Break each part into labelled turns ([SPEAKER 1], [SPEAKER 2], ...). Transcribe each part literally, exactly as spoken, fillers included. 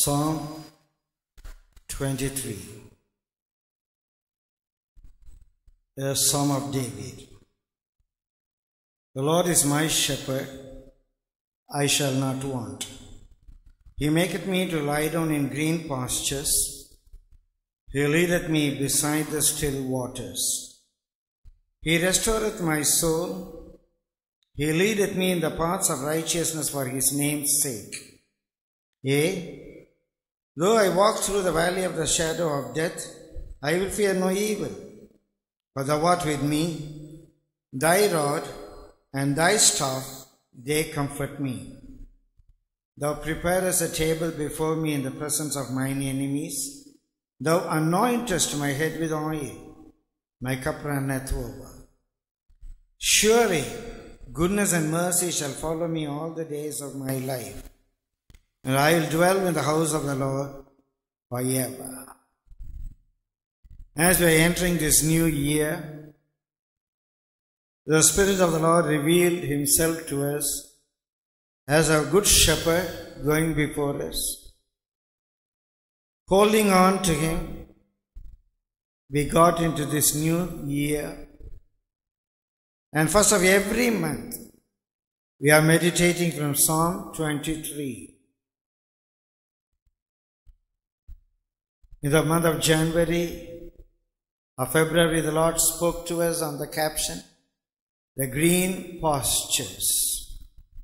[SPEAKER 1] Psalm twenty-three, a Psalm of David. The Lord is my shepherd, I shall not want. He maketh me to lie down in green pastures. He leadeth me beside the still waters. He restoreth my soul. He leadeth me in the paths of righteousness for his name's sake. Yea, though I walk through the valley of the shadow of death, I will fear no evil. For thou art with me, thy rod and thy staff, they comfort me. Thou preparest a table before me in the presence of mine enemies. Thou anointest my head with oil, my cup runneth over. Surely goodness and mercy shall follow me all the days of my life, and I will dwell in the house of the Lord forever. As we are entering this new year, the Spirit of the Lord revealed himself to us as our good shepherd going before us. Holding on to him, we got into this new year. And first of every month, we are meditating from Psalm twenty-three. In the month of January or February, the Lord spoke to us on the caption, the green pastures.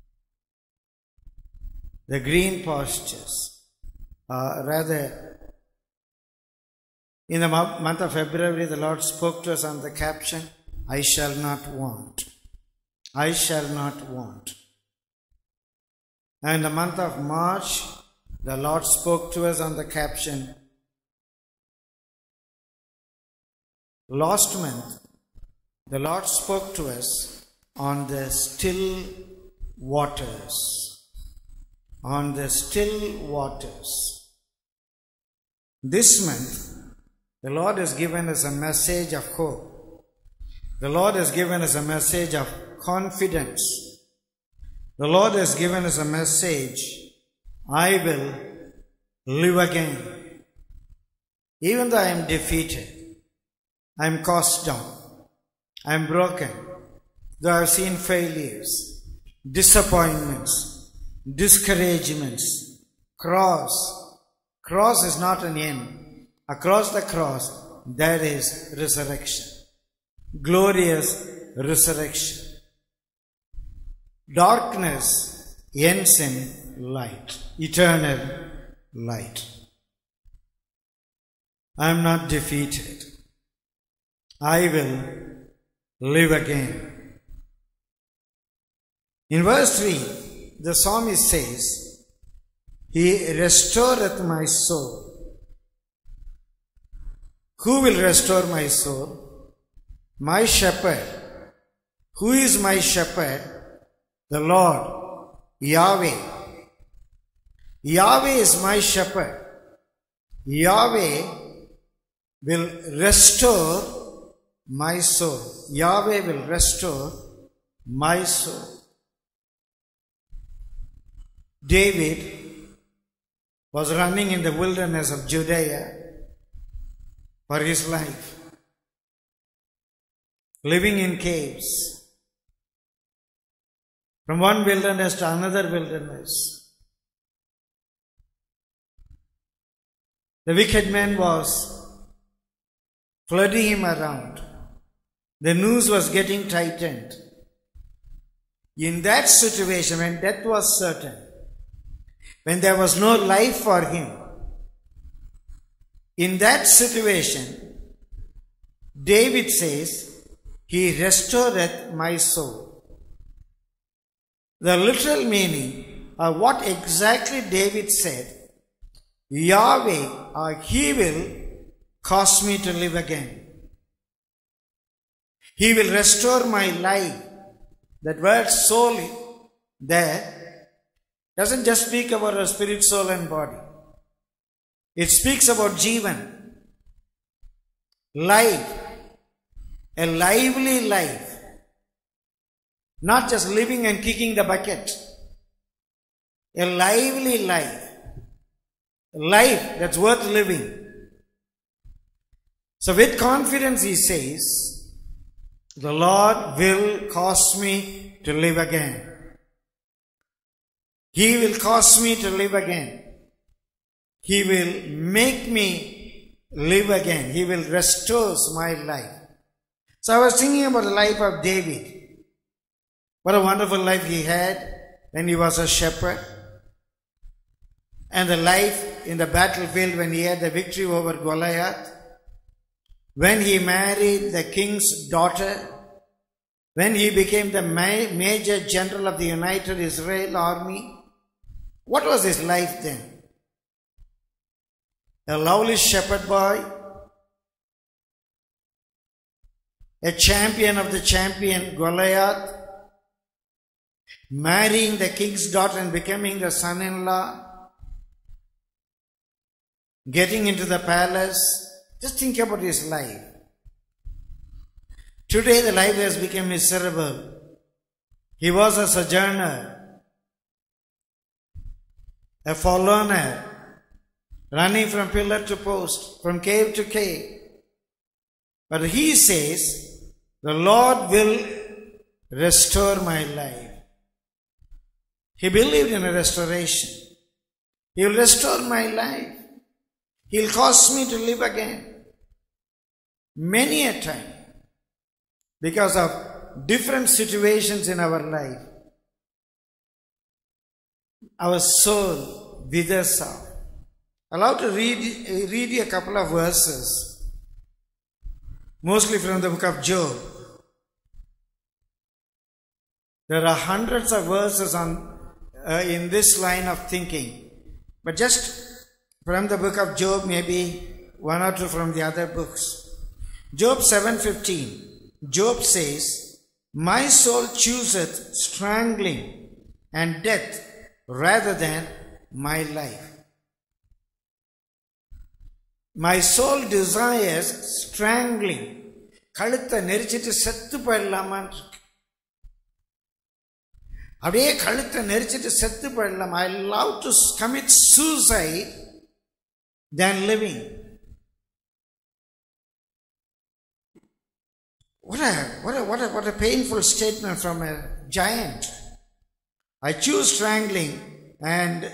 [SPEAKER 1] The green pastures. Uh, rather, in the month of February, the Lord spoke to us on the caption, I shall not want. I shall not want. And in the month of March, the Lord spoke to us on the caption, last month, the Lord spoke to us on the still waters. On the still waters. This month, the Lord has given us a message of hope. The Lord has given us a message of confidence. The Lord has given us a message, I will live again. Even though I am defeated, I am cast down, I am broken, though I have seen failures, disappointments, discouragements, cross. Cross is not an end. Across the cross, there is resurrection. Glorious resurrection. Darkness ends in light, eternal light. I am not defeated. I will live again. In verse three, the psalmist says, He restoreth my soul. Who will restore my soul? My shepherd. Who is my shepherd? The Lord, Yahweh. Yahweh is my shepherd. Yahweh will restore my soul. Yahweh will restore my soul. David was running in the wilderness of Judea for his life, living in caves, from one wilderness to another wilderness. The wicked man was flooding him around. The noose was getting tightened. In that situation, when death was certain, when there was no life for him, in that situation, David says, He restoreth my soul. The literal meaning of what exactly David said, Yahweh, or He will cause me to live again. He will restore my life. That word soul there doesn't just speak about our spirit, soul and body. It speaks about Jivan, life, a lively life. Not just living and kicking the bucket. A lively life. life that's worth living. So with confidence he says, the Lord will cause me to live again. He will cause me to live again. He will make me live again. He will restore my life. So I was thinking about the life of David. What a wonderful life he had when he was a shepherd. And the life in the battlefield when he had the victory over Goliath. When he married the king's daughter. When he became the ma- major general of the United Israel Army. What was his life then? A lovely shepherd boy. A champion of the champion Goliath. Marrying the king's daughter and becoming the son-in-law. Getting into the palace. Just think about his life. Today the life has become miserable. He was a sojourner, a forlorner, running from pillar to post, from cave to cave. But he says, the Lord will restore my life. He believed in a restoration. He will restore my life. He will cause me to live again. Many a time, because of different situations in our life, our soul withers out. Allow to read, read you a couple of verses, mostly from the book of Job. There are hundreds of verses on uh, in this line of thinking, but just from the book of Job, maybe one or two from the other books. Job seven fifteen. Job says, my soul chooseth strangling and death rather than my life. My soul desires strangling. கழுத்தை நெரிச்சிட்டு செத்து போயிடலாமான் இருக்கு. அப்படியே கழுத்தை நெரிச்சிட்டு செத்து போயிடலாம். I love to commit suicide than living. What a, what a, what a, what a painful statement from a giant. I choose strangling and,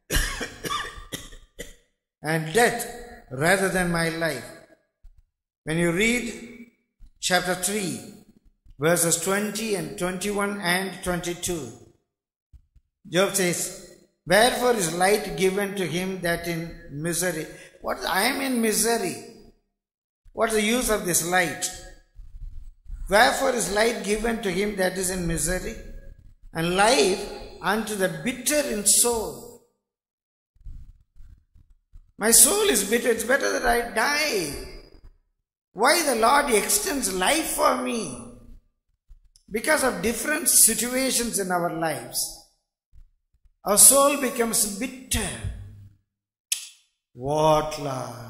[SPEAKER 1] and death rather than my life. When you read chapter three, verses twenty and twenty-one and twenty-two, Job says, wherefore is light given to him that in misery? What? I am in misery. What is the use of this light? Wherefore is light given to him that is in misery, and life unto the bitter in soul. My soul is bitter. It's better that I die. Why the Lord extends life for me? Because of different situations in our lives, our soul becomes bitter. What, Lord?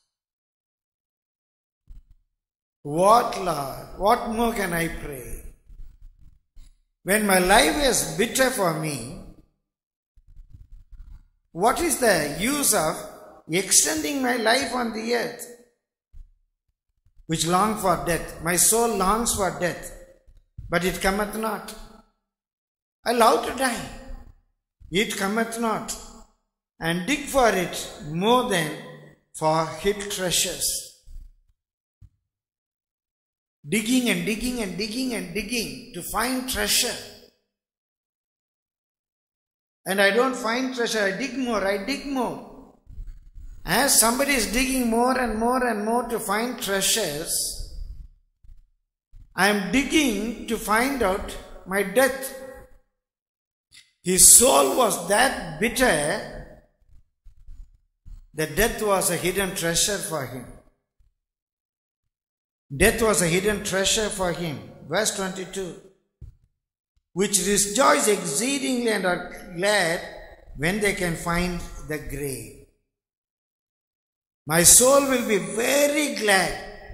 [SPEAKER 1] What, Lord? What more can I pray? When my life is bitter for me, what is the use of extending my life on the earth, which long for death? My soul longs for death, but it cometh not. I love to die. It cometh not. And dig for it more than for hid treasures. Digging and digging and digging and digging to find treasure. And I don't find treasure, I dig more, I dig more. As somebody is digging more and more and more to find treasures, I am digging to find out my death. His soul was that bitter that death was a hidden treasure for him. Death was a hidden treasure for him. Verse twenty-two. Which rejoice exceedingly and are glad when they can find the grave. My soul will be very glad,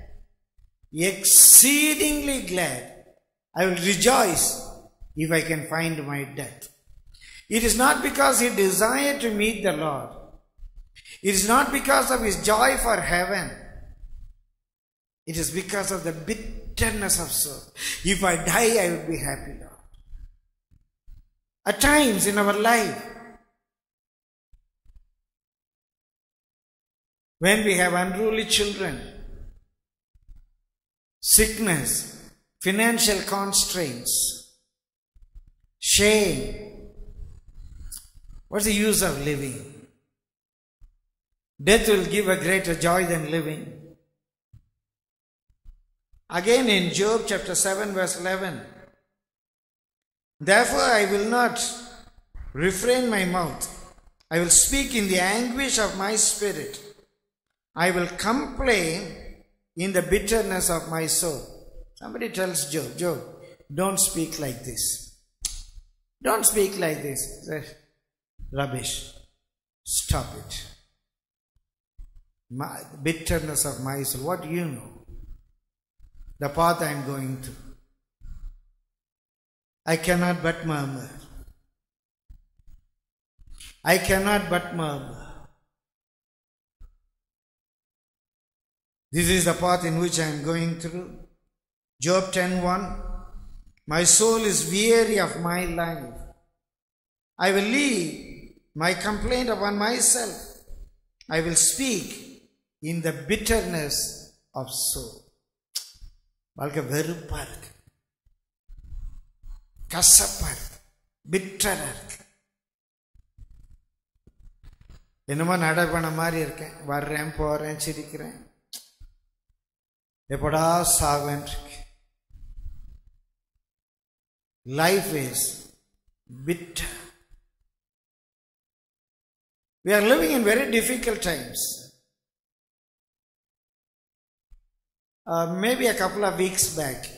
[SPEAKER 1] exceedingly glad. I will rejoice if I can find my death. It is not because he desired to meet the Lord. It is not because of his joy for heaven. It is because of the bitterness of soul. If I die, I will be happy, Lord. At times in our life, when we have unruly children, sickness, financial constraints, shame, what's the use of living? Death will give a greater joy than living. Again in Job chapter seven verse eleven, therefore I will not refrain my mouth. I will speak in the anguish of my spirit. I will complain in the bitterness of my soul. Somebody tells Job, Job, don't speak like this. Don't speak like this. Rubbish. Stop it. My, bitterness of my soul. What do you know? The path I am going through. I cannot but murmur. I cannot but murmur. This is the path in which I am going through. Job ten one. My soul is weary of my life. I will leave my complaint upon myself. I will speak in the bitterness of soul. வாழ்க்கை வெறுப்பா இருக்கு, கசப்பா இருக்கு, பிட்டரா இருக்கு. என்னமோ நடைபெண மாதிரி இருக்கேன், வர்றேன் போறேன் சிரிக்கிறேன், எப்படா சாவேன் இருக்கு. Life is bitter. We are living in very difficult times. Uh, maybe a couple of weeks back,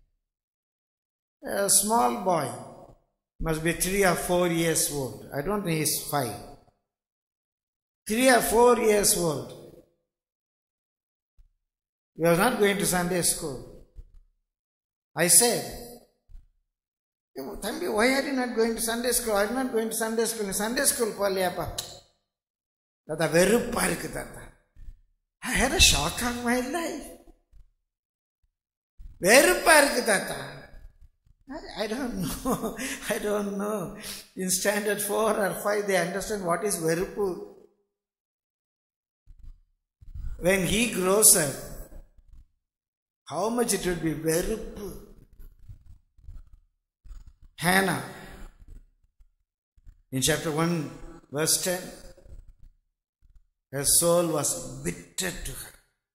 [SPEAKER 1] a small boy, must be three or four years old. I don't think he's five. Three or four years old. He was not going to Sunday school. I said, Thambi, why are you not going to Sunday school? I am not going to Sunday school. Sunday school, Paliyappa. Tata veruppa irukku tata. I had a shock of my life. வெறுப்பா இருக்கு தாத்தா. I don't know. I don't know. In standard four or five, they understand what is verupu. When he grows up, how much it will be verupu. Hannah, in chapter one, verse ten, her soul was bitter to her.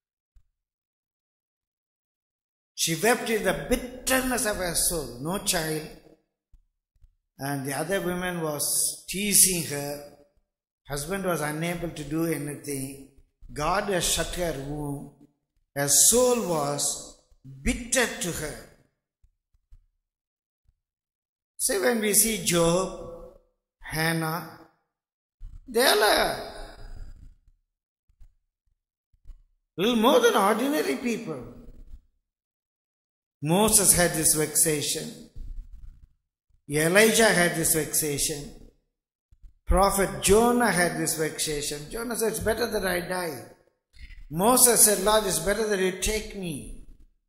[SPEAKER 1] She wept in the bitterness of her soul. No child. And the other woman was teasing her. Husband was unable to do anything. God has shut her womb. Her soul was bitter to her. See, when we see Job, Hannah, they are a little more than ordinary people. Moses had this vexation. Elijah had this vexation. Prophet Jonah had this vexation. Jonah said, it's better that I die. Moses said, Lord, it's better that you take me.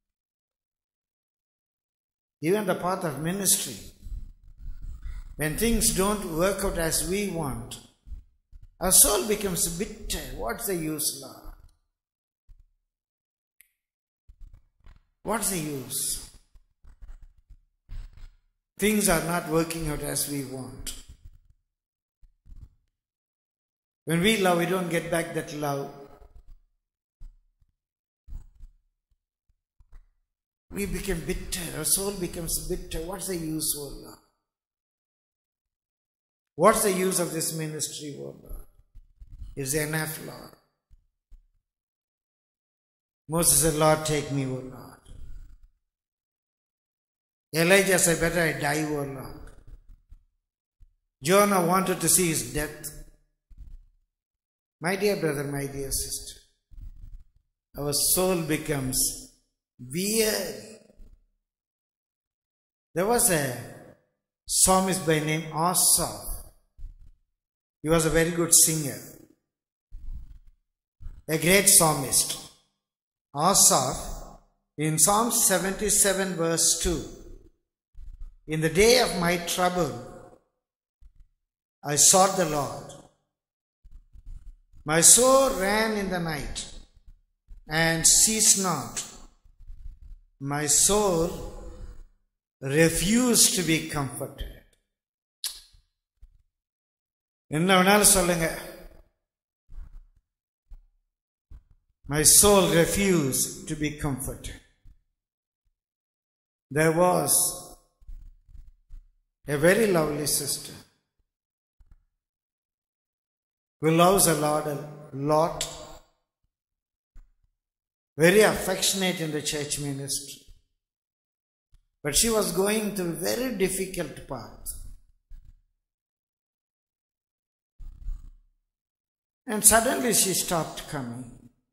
[SPEAKER 1] Even the path of ministry. When things don't work out as we want, our soul becomes bitter. What's the use, Lord? What's the use? Things are not working out as we want. When we love, we don't get back that love. We become bitter. Our soul becomes bitter. What's the use, O Lord? What's the use of this ministry, O Lord? Is there enough, Lord? Moses said, Lord, take me, O Lord. Elijah said, better I die, O Lord. Jonah wanted to see his death. My dear brother, my dear sister, our soul becomes weary. There was a psalmist by name Asaph. He was a very good singer. a great psalmist, Asaph, in Psalm seventy-seven verse two, in the day of my trouble, I sought the Lord. My soul ran in the night and ceased not. My soul refused to be comforted. என்ன வேணாலும் சொல்லுங்க. My soul refused to be comforted. There was a very lovely sister who loves the Lord a lot, very affectionate in the church ministry. But she was going through a very difficult path. And suddenly she stopped coming.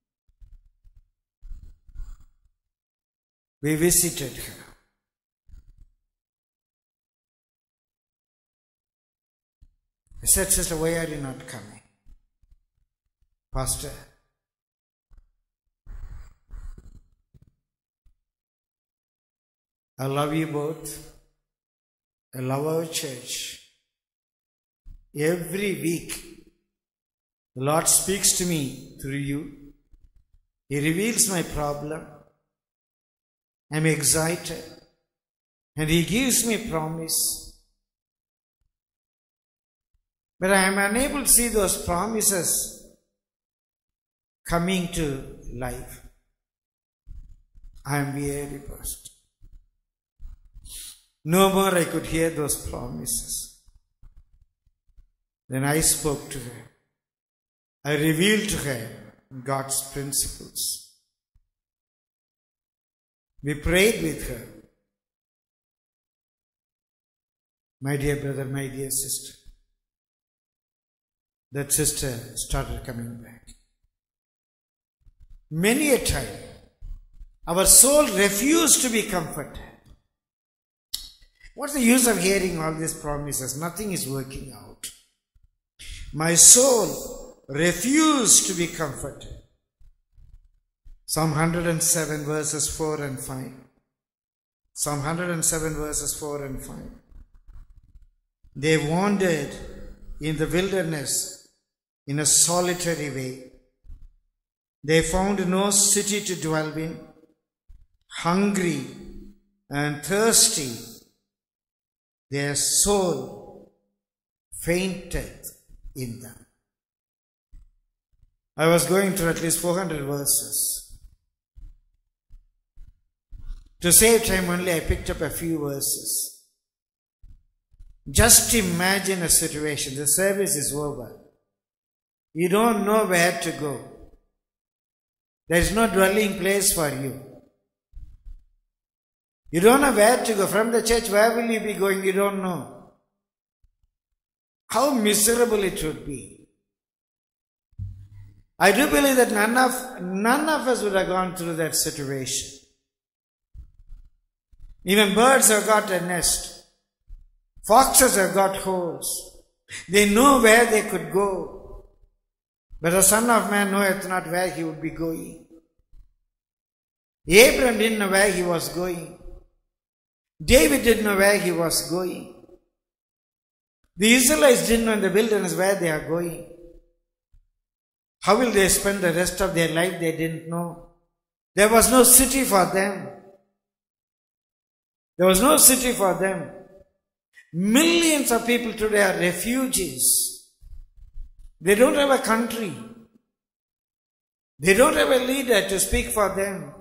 [SPEAKER 1] We visited her. I said, Sister, why are you not coming? Pastor, I love you both. I love our church. Every week, the Lord speaks to me through you. He reveals my problem. I'm excited. And He gives me promise. But I am unable to see those promises coming to life. I am very blessed. No more I could hear those promises. Then I spoke to her. I revealed to her God's principles. We prayed with her. My dear brother, my dear sister. That sister started coming back. Many a time, our soul refused to be comforted. What's the use of hearing all these promises? Nothing is working out. My soul refused to be comforted. Psalm one hundred seven verses four and five. Psalm one hundred seven verses four and five. They wandered in the wilderness in a solitary way. They found no city to dwell in. Hungry and thirsty, their soul fainted in them. I was going through at least four hundred verses. To save time only, I picked up a few verses. Just imagine a situation. The service is over. You don't know where to go. There is no dwelling place for you. You don't know where to go. From the church, where will you be going? You don't know. How miserable it would be. I do believe that none of, none of us would have gone through that situation. Even birds have got a nest. Foxes have got holes. They know where they could go. But the Son of Man knoweth not where he would be going. Abraham didn't know where he was going. David didn't know where he was going. The Israelites didn't know in the wilderness where they are going. How will they spend the rest of their life? They didn't know. There was no city for them. There was no city for them. Millions of people today are refugees. They don't have a country. They don't have a leader to speak for them.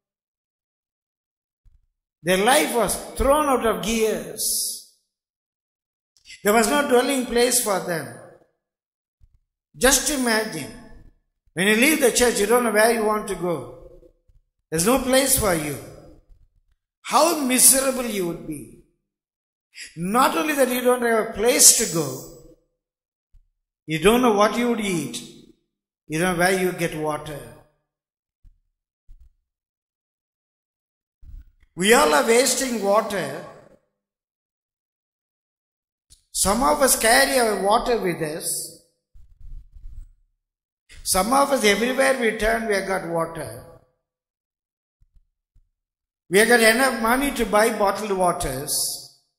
[SPEAKER 1] Their life was thrown out of gears. There was no dwelling place for them. Just imagine, when you leave the church, you don't know where you want to go. There's no place for you. How miserable you would be. Not only that you don't have a place to go, you don't know what you would eat, you don't know where you get water. We all are wasting water. Some of us carry our water with us. Some of us, everywhere we turn, we have got water. We have got enough money to buy bottled waters.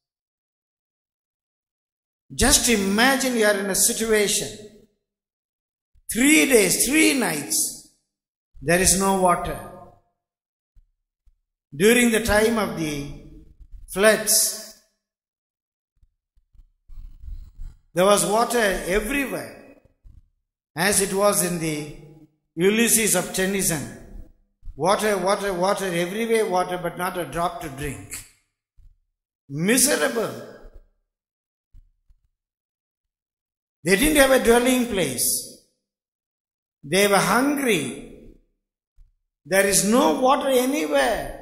[SPEAKER 1] Just imagine you are in a situation. Three days, three nights, there is no water. During the time of the floods, there was water everywhere, as it was in the Ulysses of Tennyson. Water, water, water, everywhere water, but not a drop to drink. Miserable. They didn't have a dwelling place. They were hungry. There is no water anywhere.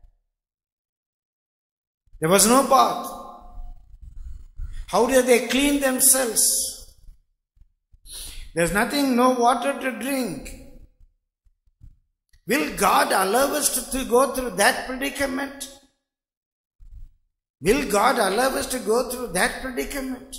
[SPEAKER 1] There was no bath. How did they clean themselves? There's nothing, no water to drink. Will God allow us to, to go through that predicament? Will God allow us to go through that predicament?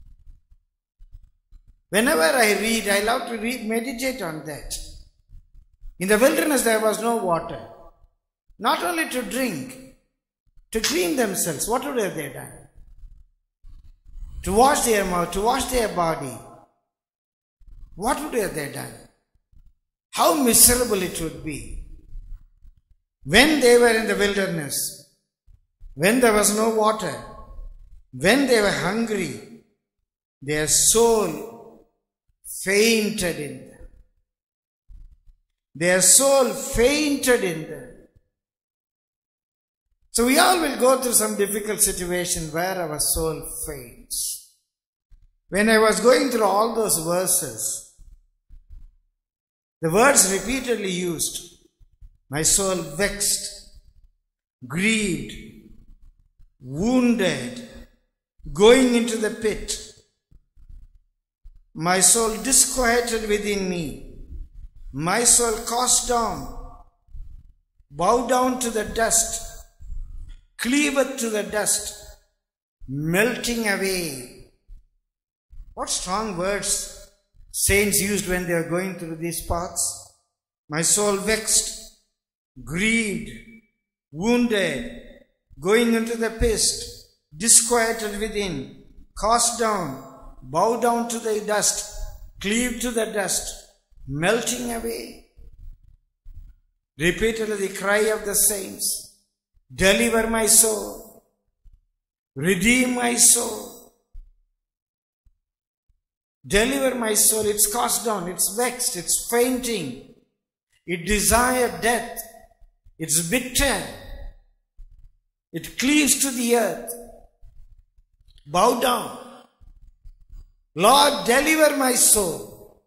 [SPEAKER 1] Whenever I read, I love to read, meditate on that. In the wilderness there was no water. Not only to drink, to clean themselves. What would have they done? To wash their mouth, to wash their body. What would have they done? How miserable it would be. When they were in the wilderness, when there was no water, when they were hungry, their soul fainted in them. Their soul fainted in them. So we all will go through some difficult situation where our soul faints. When I was going through all those verses, the words repeatedly used, my soul vexed, grieved, wounded, going into the pit. My soul disquieted within me. My soul cast down, bowed down to the dust, cleaveth to the dust, melting away. What strong words saints used when they are going through these paths. My soul vexed, grieved, wounded, going into the pit, disquieted within, cast down, bow down to the dust, cleave to the dust, melting away. Repeatedly the cry of the saints, deliver my soul, redeem my soul. Deliver my soul. It's cast down, it's vexed, it's fainting, it desired death, it's bitter, it cleaves to the earth. Bow down. Lord, deliver my soul.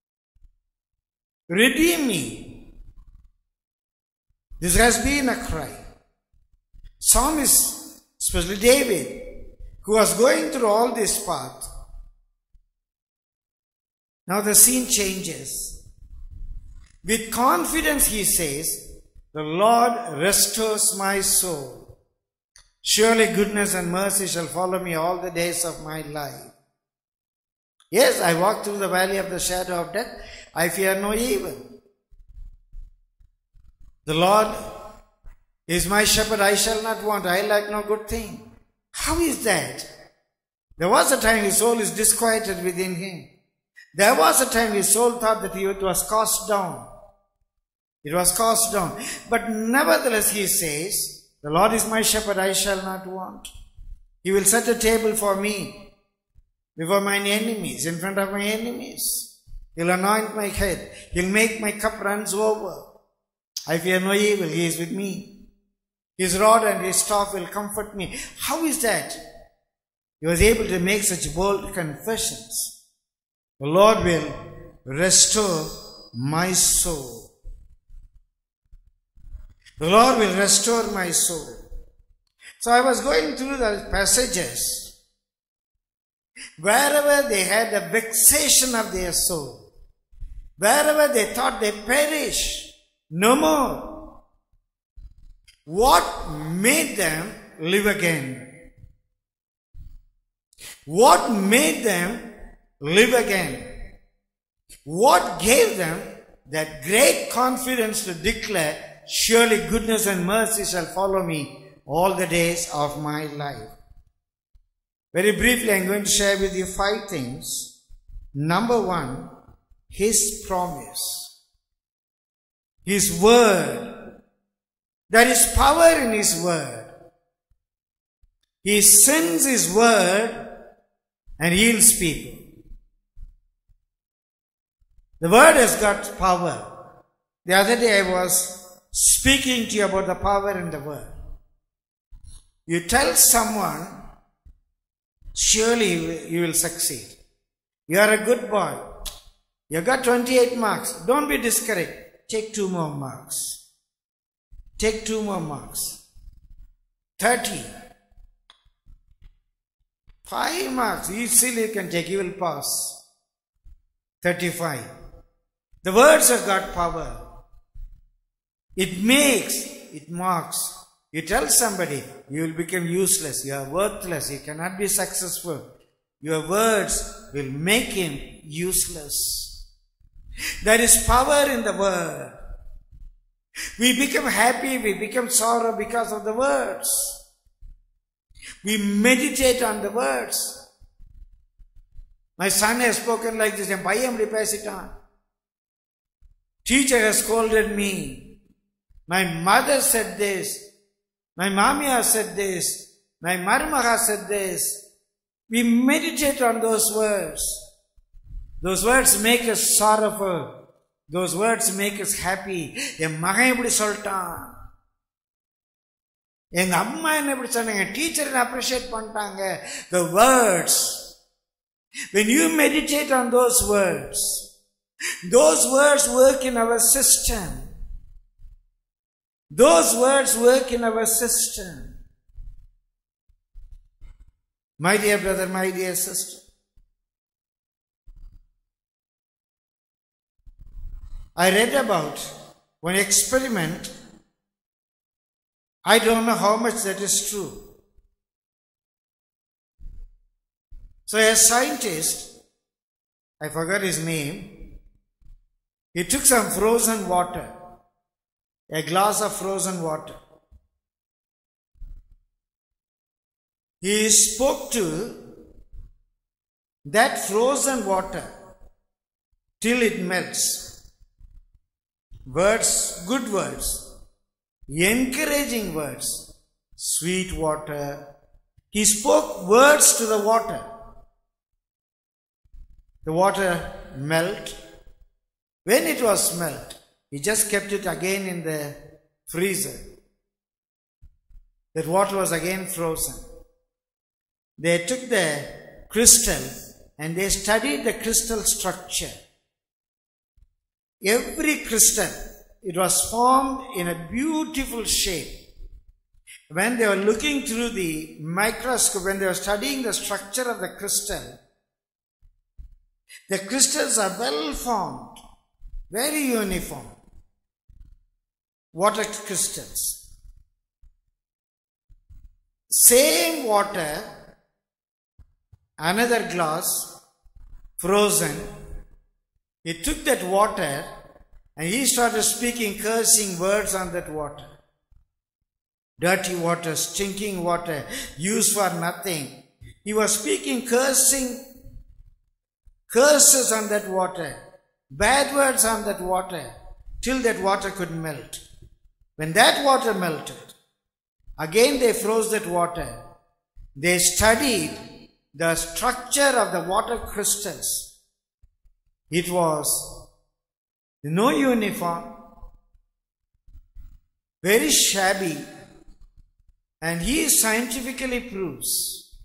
[SPEAKER 1] Redeem me. This has been a cry. Psalmist, especially David, who was going through all this path, now the scene changes. With confidence he says, the Lord restores my soul. Surely goodness and mercy shall follow me all the days of my life. Yes, I walk through the valley of the shadow of death. I fear no evil. The Lord is my shepherd. I shall not want. I lack no good thing. How is that? There was a time his soul is disquieted within him. There was a time his soul thought that it was cast down. It was cast down. But nevertheless he says, the Lord is my shepherd, I shall not want. He will set a table for me before mine enemies, in front of my enemies. He'll anoint my head. He'll make my cup runs over. I fear no evil. He is with me. His rod and his staff will comfort me. How is that? He was able to make such bold confessions. The Lord will restore my soul. The Lord will restore my soul. So I was going through the passages. Wherever they had the vexation of their soul, wherever they thought they perish, no more. What made them live again? What made them live again? What gave them that great confidence to declare, surely goodness and mercy shall follow me all the days of my life? Very briefly, I'm going to share with you five things. Number one, His promise. His word. There is power in His word. He sends His word and heals people. The word has got power. The other day I was speaking to you about the power in the word. You tell someone, surely you will succeed. You are a good boy. You got twenty-eight marks. Don't be discouraged. Take two more marks. Take two more marks. thirty. Five marks. Easily you can take. You will pass. thirty-five. The words have got power. It makes, it marks. You tell somebody, you will become useless. You are worthless. You cannot be successful. Your words will make him useless. There is power in the word. We become happy, we become sorrow because of the words. We meditate on the words. My son has spoken like this. Teacher has scolded me. My mother said this. My mommy has said this. My marmaha said this. We meditate on those words. Those words make us sorrowful. Those words make us happy. என் மகன் இப்படி சொல்லிட்டான். எங்க அம்மா என்ன இப்படி சொன்னாங்க. Teacher appreciate பண்ணிட்டாங்க. The words. When you meditate on those words, those words work in our system. Those words work in our system. My dear brother, my dear sister, I read about one experiment. I don't know how much that is true. So a scientist, I forgot his name, he took some frozen water, a glass of frozen water. He spoke to that frozen water till it melts. Words, good words, encouraging words, sweet water. He spoke words to the water. The water melt. When it was melt, he just kept it again in the freezer. That water was again frozen. They took the crystal and they studied the crystal structure. Every crystal, it was formed in a beautiful shape. When they were looking through the microscope, when they were studying the structure of the crystal, the crystals are well formed, very uniform. Water crystals. Same water, another glass, frozen. He took that water and he started speaking cursing words on that water. Dirty water, stinking water, used for nothing. He was speaking cursing curses on that water, bad words on that water, till that water could melt. When that water melted, again they froze that water. They studied the structure of the water crystals. It was no uniform, very shabby, and he scientifically proves.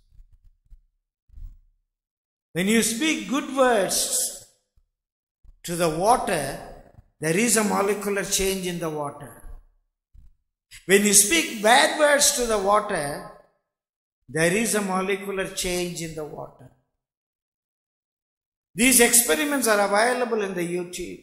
[SPEAKER 1] When you speak good words to the water, there is a molecular change in the water. When you speak bad words to the water, there is a molecular change in the water. These experiments are available in the YouTube.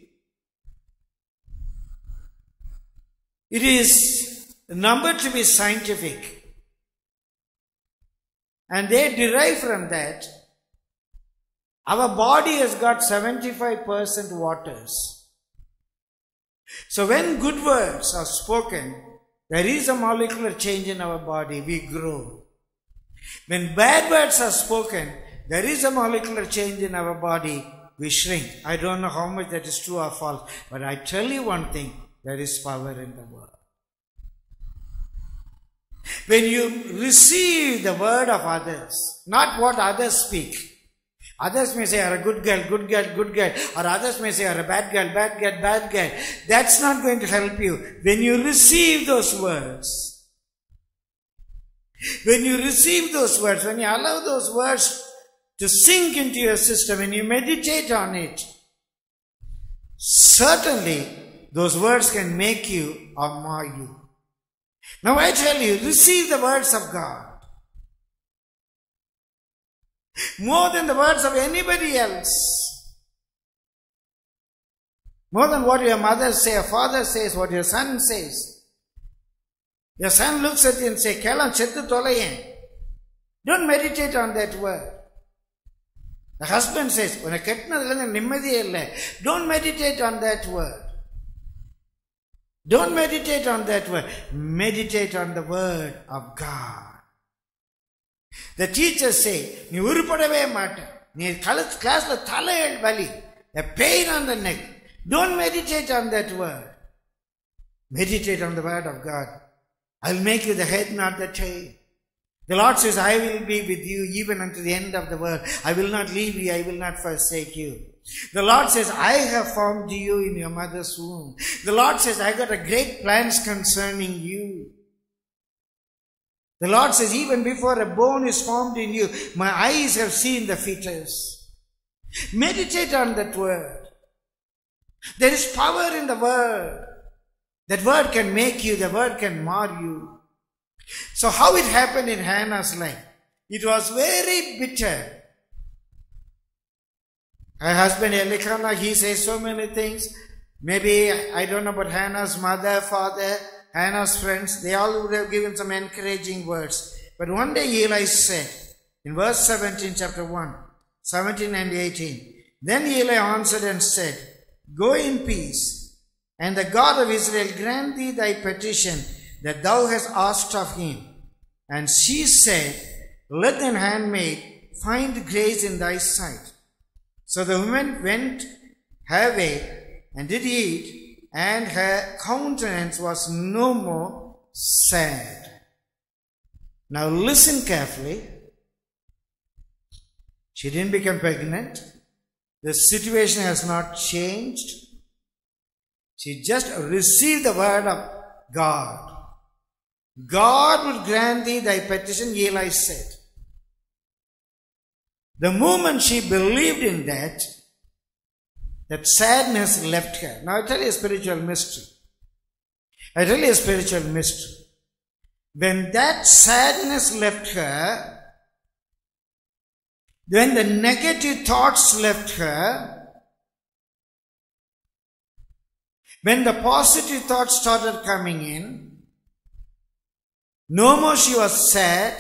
[SPEAKER 1] It is numbered to be scientific. And they derive from that Our body has got seventy-five percent waters. So when good words are spoken, there is a molecular change in our body. We grow. When bad words are spoken, there is a molecular change in our body. We shrink. I don't know how much that is true or false, but I tell you one thing, there is power in the word. When you receive the word of others, not what others speak. Others may say, you're a good girl, good girl, good girl. Or others may say, you're a bad girl, bad girl, bad girl. That's not going to help you. When you receive those words, when you receive those words, when you allow those words to sink into your system, when you meditate on it, certainly those words can make you or mar you. Now I tell you, receive the words of God. More than the words of anybody else. More than what your mother says, your father says, what your son says. Your son looks at you and says, Kelam chettu tolayen. Don't meditate on that word. The husband says, don't meditate on that word. Don't meditate on that word. Meditate on the word of God. The teachers say, "You urupadave maata. Nee class la thalayal vali, a pain on the neck." Don't meditate on that word. Meditate on the word of God. I'll make you the head, not the tail. The Lord says, I will be with you even unto the end of the world. I will not leave you. I will not forsake you. The Lord says, I have formed you in your mother's womb. The Lord says, I got a great plans concerning you. The Lord says, even before a bone is formed in you, my eyes have seen the fetus. Meditate on that word. There is power in the word. That word can make you, the word can mar you. So how it happened in Hannah's life? It was very bitter. Her husband Elkanah, he says so many things. Maybe, I don't know about Hannah's mother, father, Hannah's friends. They all would have given some encouraging words. But one day Eli said, in verse seventeen, chapter one, seventeen and eighteen, then Eli answered and said, go in peace, and the God of Israel grant thee thy petition that thou hast asked of him. And she said, let thine handmaid find grace in thy sight. So the woman went her way and did eat, and her countenance was no more sad. Now listen carefully. She didn't become pregnant. The situation has not changed. She just received the word of God. God would grant thee thy petition, Eli said. The moment she believed in that, that sadness left her. Now I tell you a spiritual mystery. I tell you a spiritual mystery. When that sadness left her, when the negative thoughts left her, when the positive thoughts started coming in, no more she was sad.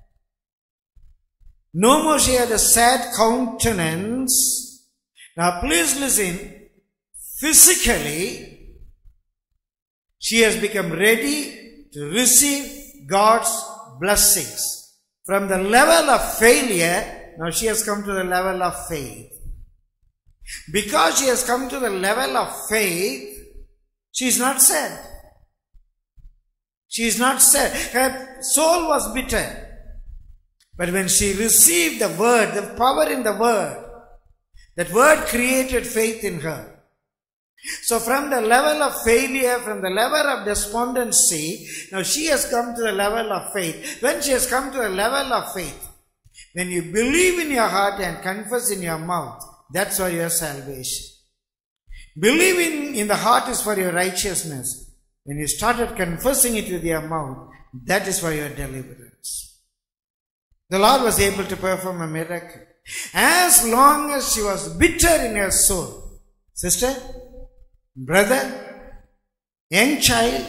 [SPEAKER 1] No more she had a sad countenance. Now please listen. Physically, she has become ready to receive God's blessings. From the level of failure, now she has come to the level of faith. Because she has come to the level of faith, she is not sad. She is not sad. Her soul was bitter. But when she received the word, the power in the word, that word created faith in her. So from the level of failure, from the level of despondency, now she has come to the level of faith. When she has come to the level of faith, when you believe in your heart and confess in your mouth, that's for your salvation. Believing in the heart is for your righteousness. When you started confessing it with your mouth, that is for your deliverance. The Lord was able to perform a miracle. As long as she was bitter in her soul, sister, brother, young child,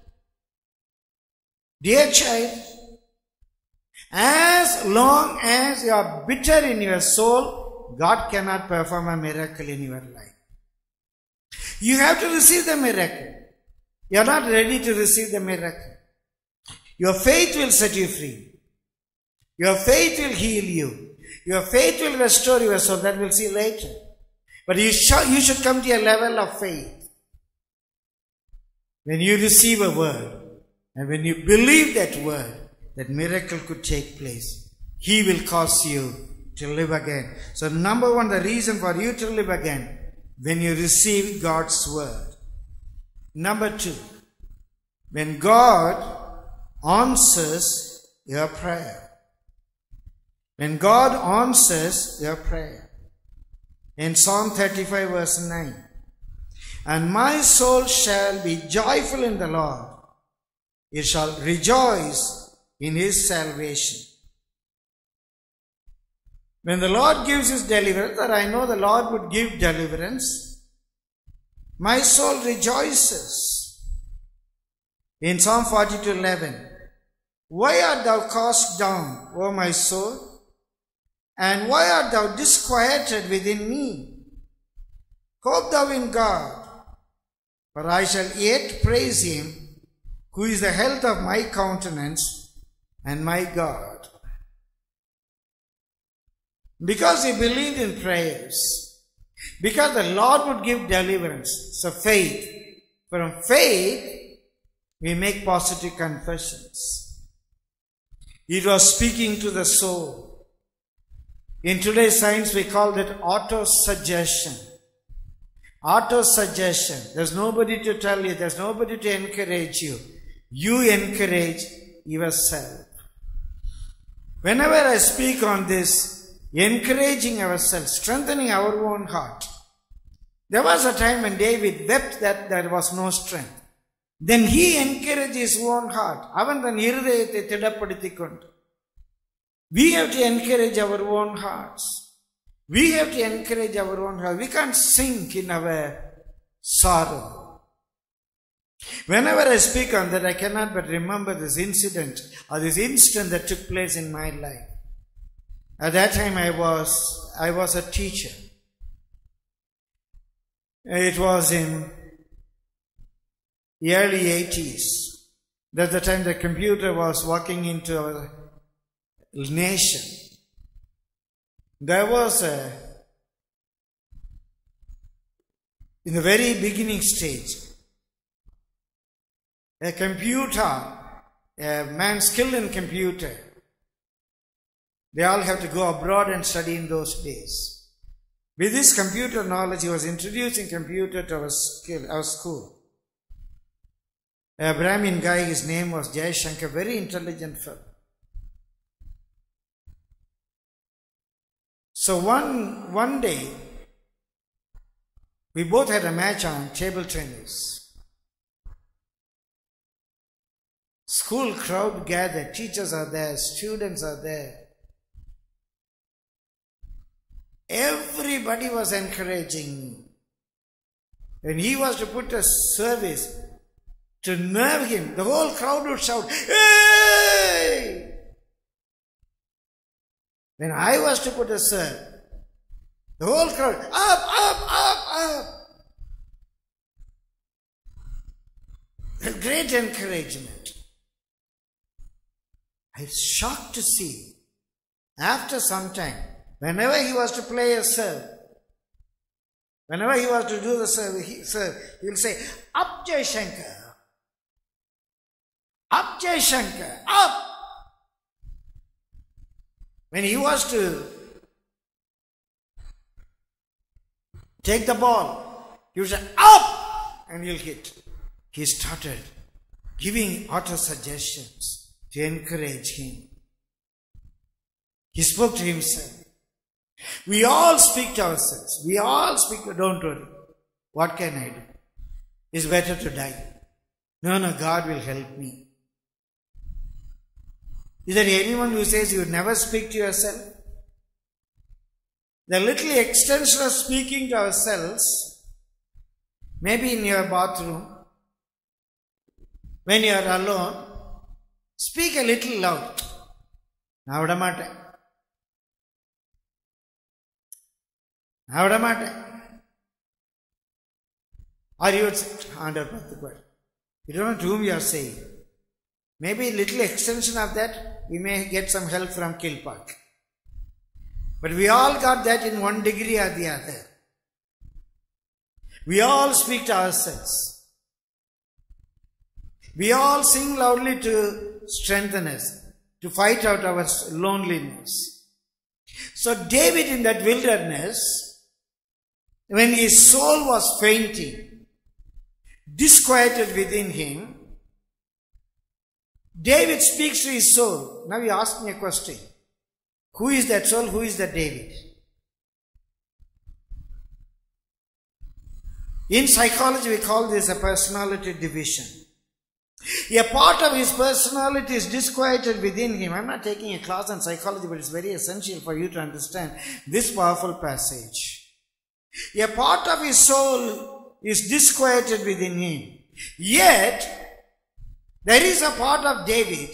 [SPEAKER 1] dear child, as long as you are bitter in your soul, God cannot perform a miracle in your life. You have to receive the miracle. You are not ready to receive the miracle. Your faith will set you free. Your faith will heal you. Your faith will restore your soul. That we'll see later. But you, sh- you should come to a level of faith. When you receive a word, and when you believe that word, that miracle could take place. He will cause you to live again. So number one, the reason for you to live again, when you receive God's word. Number two, when God answers your prayer. When God answers your prayer. In Psalm thirty-five verse nine. And my soul shall be joyful in the Lord. It shall rejoice in his salvation. When the Lord gives his deliverance, or I know the Lord would give deliverance, my soul rejoices. In Psalm forty-two eleven, why art thou cast down, O my soul? And why art thou disquieted within me? Hope thou in God, for I shall yet praise him, who is the health of my countenance and my God. Because he believed in prayers, because the Lord would give deliverance, so faith. From faith, we make positive confessions. It was speaking to the soul. In today's science, we call that auto-suggestion. Auto-suggestion. There's nobody to tell you, there's nobody to encourage you. You encourage yourself. Whenever I speak on this, encouraging ourselves, strengthening our own heart. There was a time when David wept that there was no strength. Then he encouraged his own heart. Avan than hirudayathe thidapaduthikondu. We have to encourage our own hearts. We have to encourage our own hearts. We can't sink in our sorrow. Whenever I speak on that, I cannot but remember this incident or this instant that took place in my life. At that time I was, I was a teacher. It was in the early eighties. That's the time the computer was walking into our nation. There was a, in the very beginning stage, a computer, a man skilled in computer, they all have to go abroad and study in those days. With this computer knowledge, he was introducing computer to our, skill, our school. A Brahmin guy, his name was Jai Shankar, very intelligent fellow. So one, one day, we both had a match on table tennis. School crowd gathered, teachers are there, students are there. Everybody was encouraging me. When he was to put a service to nerve him, the whole crowd would shout, "Hey!" When I was to put a serve, the whole crowd, "Up, up, up, up!" A great encouragement. I was shocked to see, after some time, whenever he was to play a serve, whenever he was to do the serve, he, serve, he will say, "Up, Jai Shankar! Up, Jai Shankar! Up!" When he was to take the ball, he would say, "Up!" and he'll hit. He started giving auto-suggestions to encourage him. He spoke to himself. We all speak to ourselves. We all speak to, "Don't worry. What can I do? It's better to die. No, no, God will help me." Is there anyone who says you would never speak to yourself? The little extension of speaking to ourselves, maybe in your bathroom, when you are alone, speak a little loud. "Na vidamatte. நான் விட மாட்டேன். Or you would say, hundred percent. You don't know to whom you are saying. Maybe a little extension of that, we may get some help from Kilpark. But we all got that in one degree or the other. We all speak to ourselves. We all sing loudly to strengthen us, to fight out our loneliness. So David in that wilderness, when his soul was fainting, disquieted within him, David speaks to his soul. Now you ask me a question. Who is that soul? Who is that David? In psychology, we call this a personality division. A part of his personality is disquieted within him. I'm not taking a class on psychology, but it's very essential for you to understand this powerful passage. A part of his soul is disquieted within him. Yet, there is a part of David,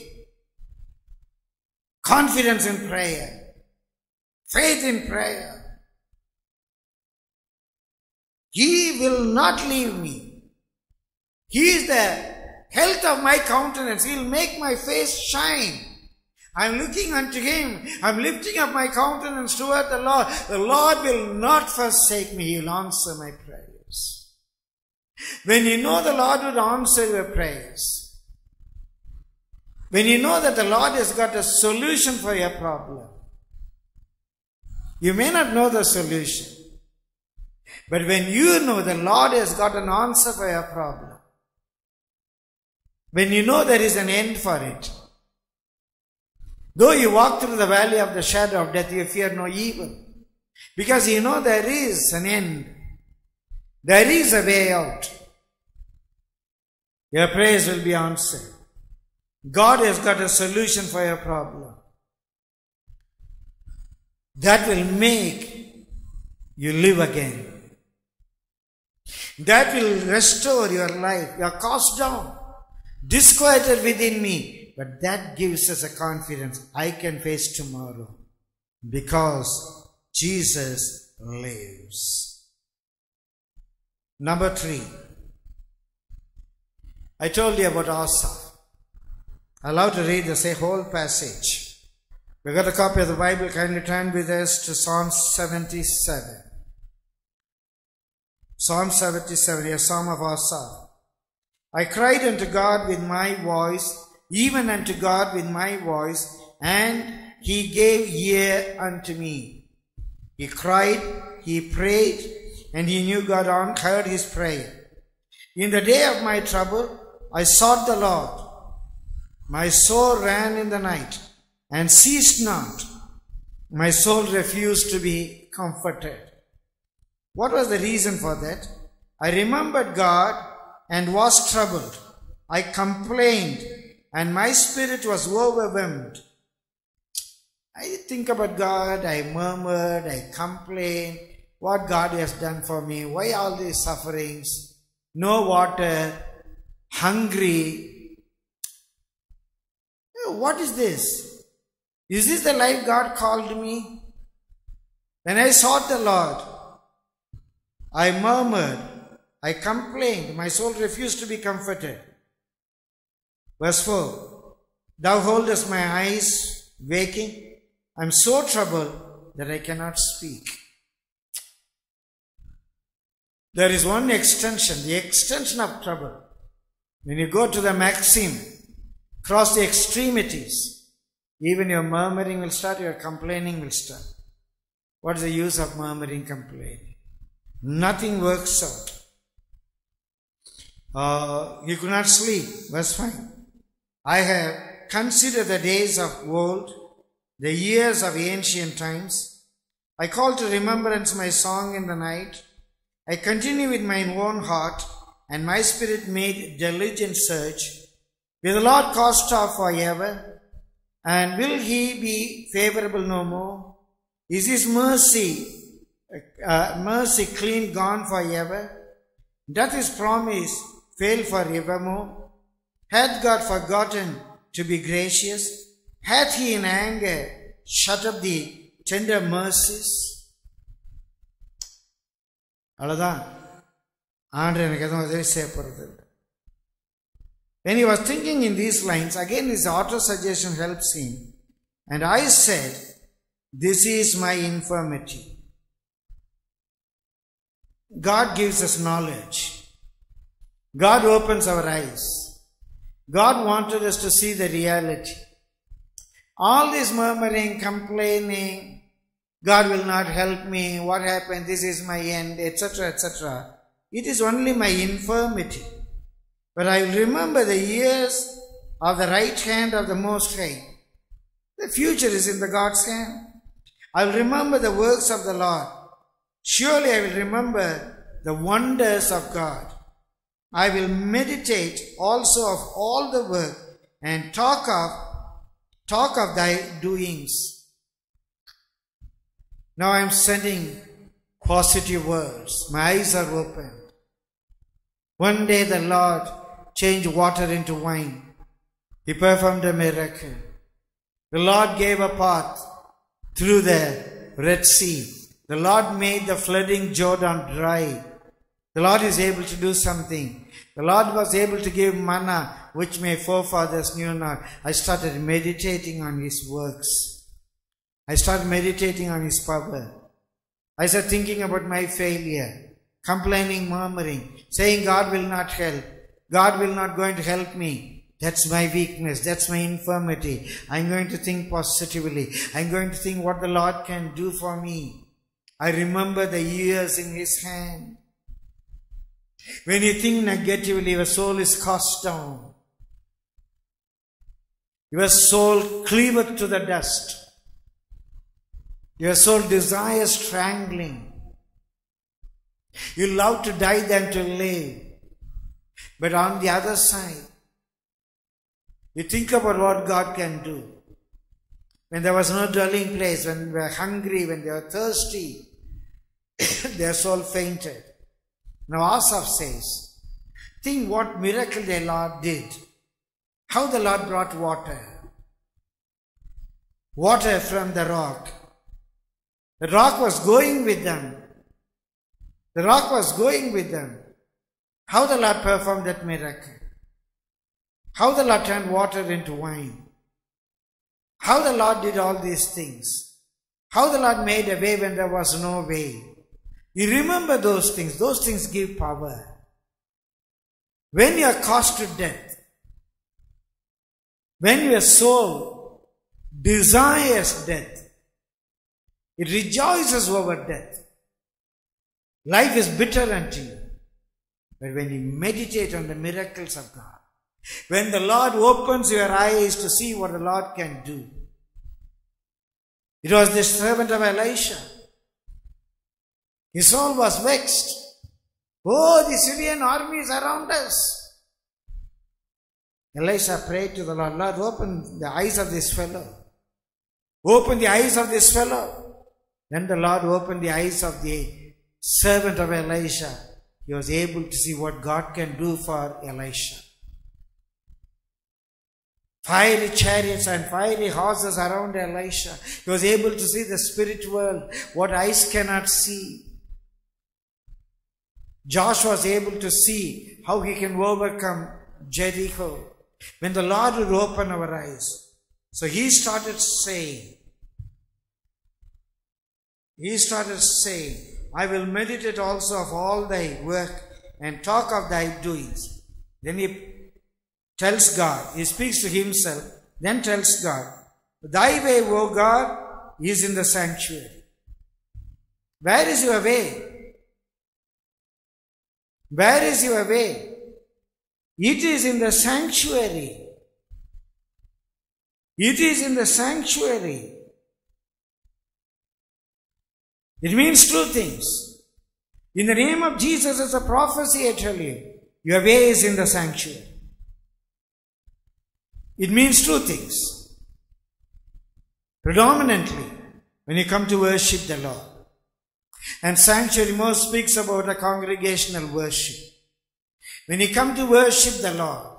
[SPEAKER 1] confidence in prayer, faith in prayer. He will not leave me. He is the health of my countenance. He will make my face shine. I am looking unto him. I am lifting up my countenance toward the Lord. The Lord will not forsake me. He will answer my prayers. When you know the Lord will answer your prayers, when you know that the Lord has got a solution for your problem, you may not know the solution, but when you know the Lord has got an answer for your problem, when you know there is an end for it, though you walk through the valley of the shadow of death, you fear no evil, because you know there is an end. There is a way out. Your prayers will be answered. God has got a solution for your problem that will make you live again. That will restore your life. You are cast down, disquieted within me, but that gives us a confidence. I can face tomorrow because Jesus lives. Number three, I told you about Asaph. I love to read this whole passage. We got a copy of the Bible. Kindly turn with us to Psalm seventy-seven. Psalm seventy-seven, a psalm of Asaph. I cried unto God with my voice, even unto God with my voice, and he gave ear unto me. He cried, he prayed, and he knew God heard his prayer. In the day of my trouble, I sought the Lord. My soul ran in the night and ceased not. My soul refused to be comforted. What was the reason for that? I remembered God and was troubled. I complained and my spirit was overwhelmed. I think about God, I murmured, I complained, what God has done for me, why all these sufferings, no water, hungry. What is this? Is this the life God called me? When I sought the Lord, I murmured, I complained, my soul refused to be comforted. Verse four, thou holdest my eyes waking. I am so troubled that I cannot speak. There is one extension, the extension of trouble. When you go to the maxim, cross the extremities, even your murmuring will start, your complaining will start. What is the use of murmuring, complaining? Nothing works out. Uh, you could not sleep. Verse five. I have considered the days of old, the years of ancient times. I call to remembrance my song in the night. I continue with mine own heart, and my spirit made diligent search. Will the Lord cast off forever? And will he be favorable no more? Is his mercy, uh, mercy clean gone forever? Doth his promise fail forevermore? Hath God forgotten to be gracious? Hath he in anger shut up the tender mercies? அவ்வளோதான். ஆண்டவர் எனக்கு எதுவும் உதவி செய்யப்படுறது. When he was thinking in these lines, again his auto-suggestion helps him. And I said, this is my infirmity. God gives us knowledge. God opens our eyes. God wanted us to see the reality. All this murmuring, complaining, God will not help me, what happened, this is my end, et cetera, et cetera. It is only my infirmity. But I will remember the years of the right hand of the Most High. The future is in the God's hand. I will remember the works of the Lord. Surely I will remember the wonders of God. I will meditate also of all the work and talk of talk of thy doings. Now I am sending positive words. My eyes are open. One day the Lord changed water into wine. He performed a miracle. The Lord gave a path through the Red Sea. The Lord made the flooding Jordan dry. The Lord is able to do something. The Lord was able to give manna, which my forefathers knew not. I started meditating on His works. I started meditating on His power. I started thinking about my failure, complaining, murmuring, saying God will not help. God will not going to help me. That's my weakness. That's my infirmity. I'm going to think positively. I'm going to think what the Lord can do for me. I remember the years in His hand. When you think negatively, your soul is cast down. Your soul cleaveth to the dust. Your soul desires strangling. You love to die than to live. But on the other side, you think about what God can do. When there was no dwelling place, when they were hungry, when they were thirsty, their soul fainted. Now Asaph says, think what miracle the Lord did. How the Lord brought water. Water from the rock. The rock was going with them. The rock was going with them. How the Lord performed that miracle. How the Lord turned water into wine. How the Lord did all these things. How the Lord made a way when there was no way. You remember those things. Those things give power. When you are caused to death, when your soul desires death, it rejoices over death. Life is bitter unto you. But when you meditate on the miracles of God, when the Lord opens your eyes to see what the Lord can do. It was the servant of Elisha. His soul was vexed. Oh, the Syrian army is around us. Elisha prayed to the Lord, Lord, open the eyes of this fellow. Open the eyes of this fellow. Then the Lord opened the eyes of the servant of Elisha. He was able to see what God can do for Elisha. Fiery chariots and fiery horses around Elisha. He was able to see the spirit world, what eyes cannot see. Joshua was able to see how he can overcome Jericho when the Lord would open our eyes. So he started saying, he started saying, I will meditate also of all thy work and talk of thy doings. Then he tells God, he speaks to himself, then tells God, thy way, O God, is in the sanctuary. Where is your way? Where is your way? It is in the sanctuary. It is in the sanctuary. It means two things. In the name of Jesus, as a prophecy, I tell you, your way is in the sanctuary. It means two things. Predominantly, when you come to worship the Lord. And sanctuary more speaks about a congregational worship. When you come to worship the Lord,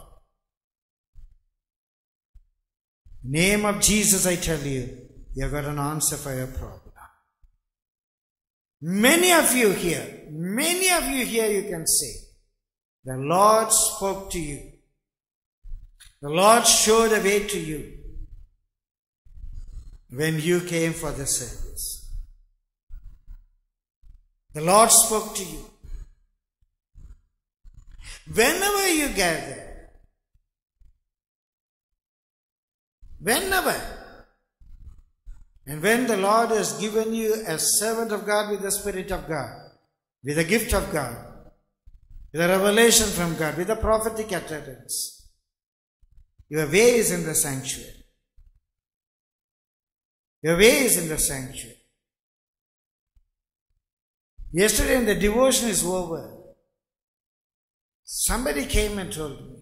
[SPEAKER 1] in the name of Jesus, I tell you, you have got an answer for your problem. Many of you here, Many of you here, you can say, the Lord spoke to you. The Lord showed a way to you when you came for the service. The Lord spoke to you. Whenever you gather, whenever, and when the Lord has given you a servant of God with the Spirit of God, with the gift of God, with a revelation from God, with a prophetic utterance, your way is in the sanctuary. Your way is in the sanctuary. Yesterday when the devotion is over, somebody came and told me,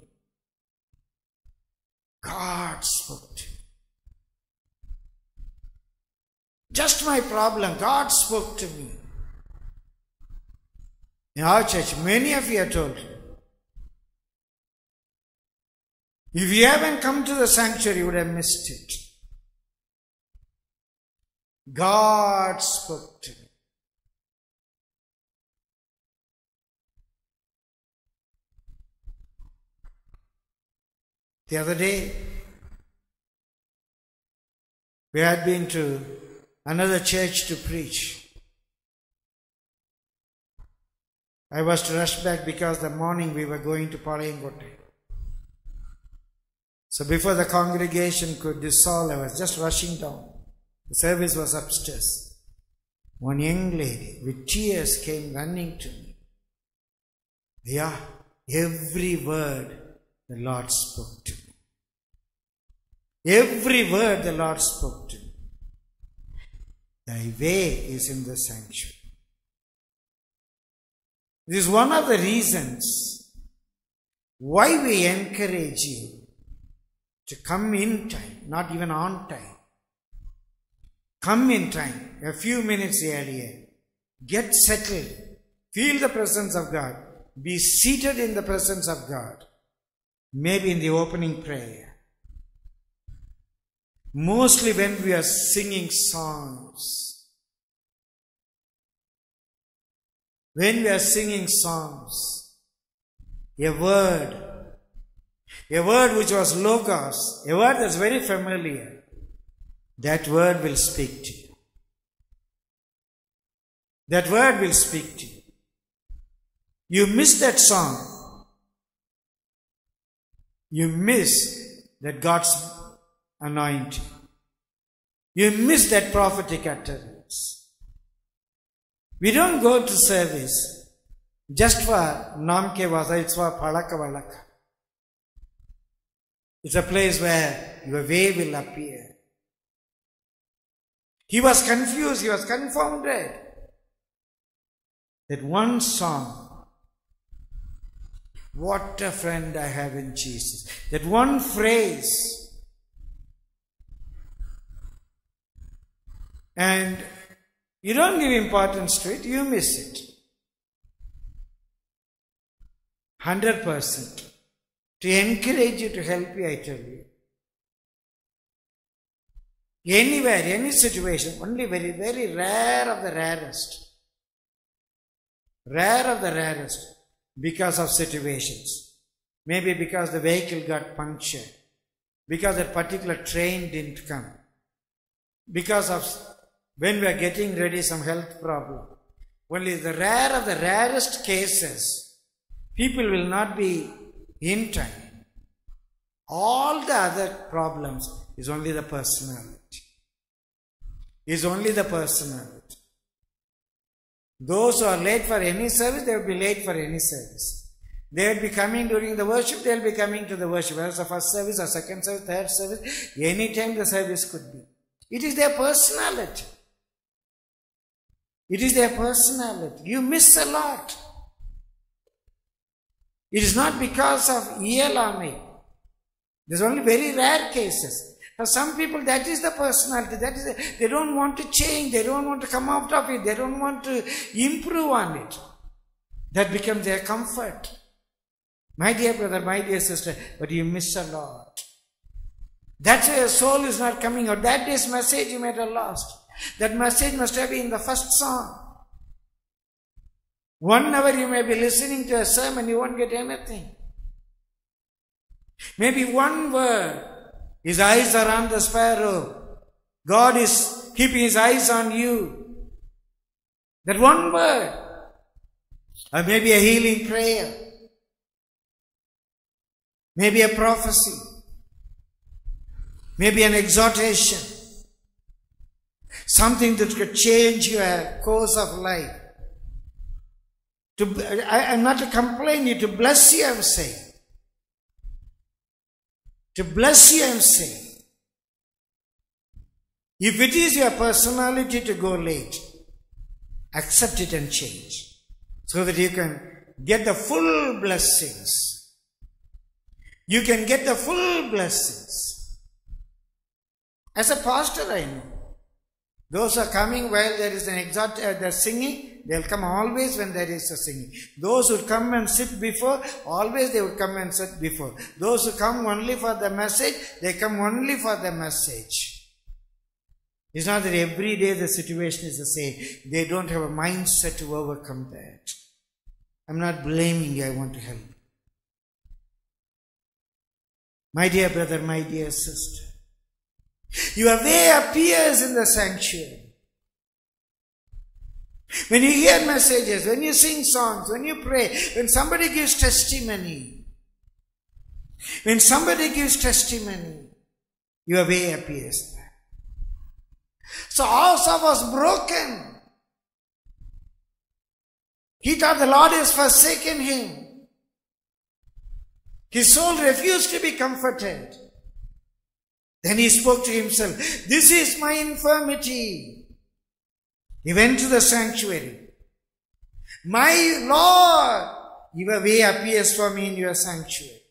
[SPEAKER 1] God spoke to me. Just my problem, God spoke to me. In our church, many of you are told, if you haven't come to the sanctuary, you would have missed it. God spoke to me. The other day, we had been to another church to preach. I was to rush back because the morning we were going to Palayangotte. So before the congregation could dissolve, I was just rushing down. The service was upstairs. One young lady with tears came running to me. Yeah, every word the Lord spoke to me. Every word the Lord spoke to me. Thy way is in the sanctuary. This is one of the reasons why we encourage you to come in time, not even on time. Come in time, a few minutes earlier. Get settled. Feel the presence of God. Be seated in the presence of God. Maybe in the opening prayer. Mostly when we are singing songs. When we are singing songs, a word, a word which was logos, a word that's very familiar, that word will speak to you. That word will speak to you. You miss that song. You miss that God's anointing. You miss that prophetic utterance. We don't go to service just for namke vasa, it's for palaka valaka. It's a place where your way will appear. He was confused, he was confounded. That one song, what a friend I have in Jesus. That one phrase. And you don't give importance to it, you miss it. one hundred percent. To encourage you, to help you, I tell you. Anywhere, any situation, only very, very rare of the rarest. Rare of the rarest. Because of situations. Maybe because the vehicle got punctured. Because that particular train didn't come. Because of when we are getting ready some health problem. Only the rare of the rarest cases, people will not be in time. All the other problems is only the personality. Is only the personality. Those who are late for any service, they will be late for any service. They will be coming during the worship, they will be coming to the worship. Whether it's the first service or second service, third service, any time the service could be. It is their personality. It is their personality. You miss a lot. It is not because of E L R M. There's only very rare cases. For some people, that is the personality. That is the, they don't want to change. They don't want to come out of it. They don't want to improve on it. That becomes their comfort. My dear brother, my dear sister, but you miss a lot. That's why your soul is not coming out. That day's message you might have lost. That message must have been in the first song. One hour you may be listening to a sermon, you won't get anything. Maybe one word, his eyes are on the sparrow. God is keeping his eyes on you. That one word. Or maybe a healing prayer. Maybe a prophecy. Maybe an exhortation. Something that could change your course of life. To, I am not to complain you, to bless you, I am saying. To bless you, I am saying. If it is your personality to go late, accept it and change. So that you can get the full blessings. You can get the full blessings. As a pastor, I know. Those who are coming while there is an exhort, uh, they're singing, they'll come always when there is a singing. Those who come and sit before, always they will come and sit before. Those who come only for the message, they come only for the message. It's not that every day the situation is the same. They don't have a mindset to overcome that. I'm not blaming you, I want to help. My dear brother, my dear sister, your way appears in the sanctuary. When you hear messages, when you sing songs, when you pray, when somebody gives testimony, when somebody gives testimony, your way appears there. So Asa was broken. He thought the Lord has forsaken him. His soul refused to be comforted. Then he spoke to himself, this is my infirmity. He went to the sanctuary. My Lord, your way appears for me in your sanctuary.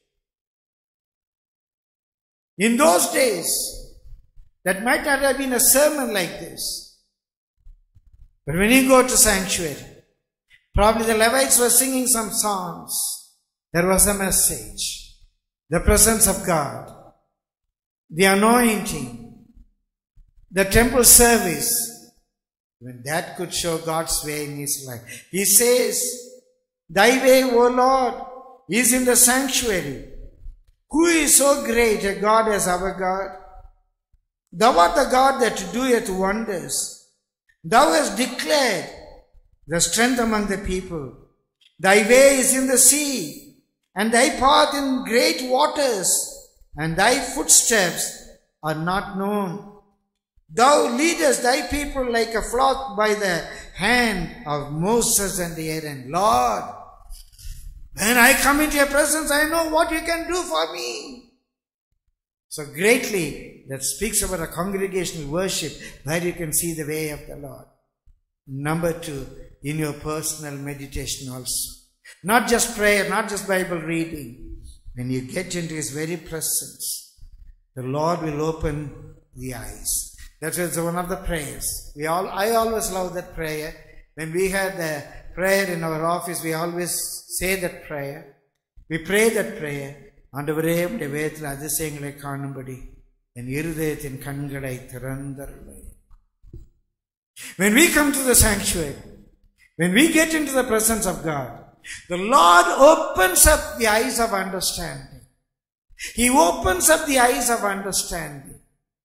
[SPEAKER 1] In those days, that might not have been a sermon like this. But when you go to sanctuary, probably the Levites were singing some songs. There was a message. The presence of God. The anointing, the temple service, when that could show God's way in his life. He says, thy way, O Lord, is in the sanctuary. Who is so great a God as our God? Thou art the God that doeth wonders. Thou hast declared the strength among the people. Thy way is in the sea, and thy path in great waters. And thy footsteps are not known. Thou leadest thy people like a flock by the hand of Moses and Aaron. Lord, when I come into your presence, I know what you can do for me. So greatly, that speaks about a congregational worship where you can see the way of the Lord. Number two, in your personal meditation also. Not just prayer, not just Bible reading. When you get into his very presence, the Lord will open the eyes. That is one of the prayers. We all, I always love that prayer. When we had the prayer in our office, we always say that prayer. We pray that prayer. ஆண்டவரே உம்முடைய வேதத்தில் அதிசயங்களை காணும்படி என் இருதயத்தின் கண்களை திறந்தருளே. When we come to the sanctuary, when we get into the presence of God, the Lord opens up the eyes of understanding. He opens up the eyes of understanding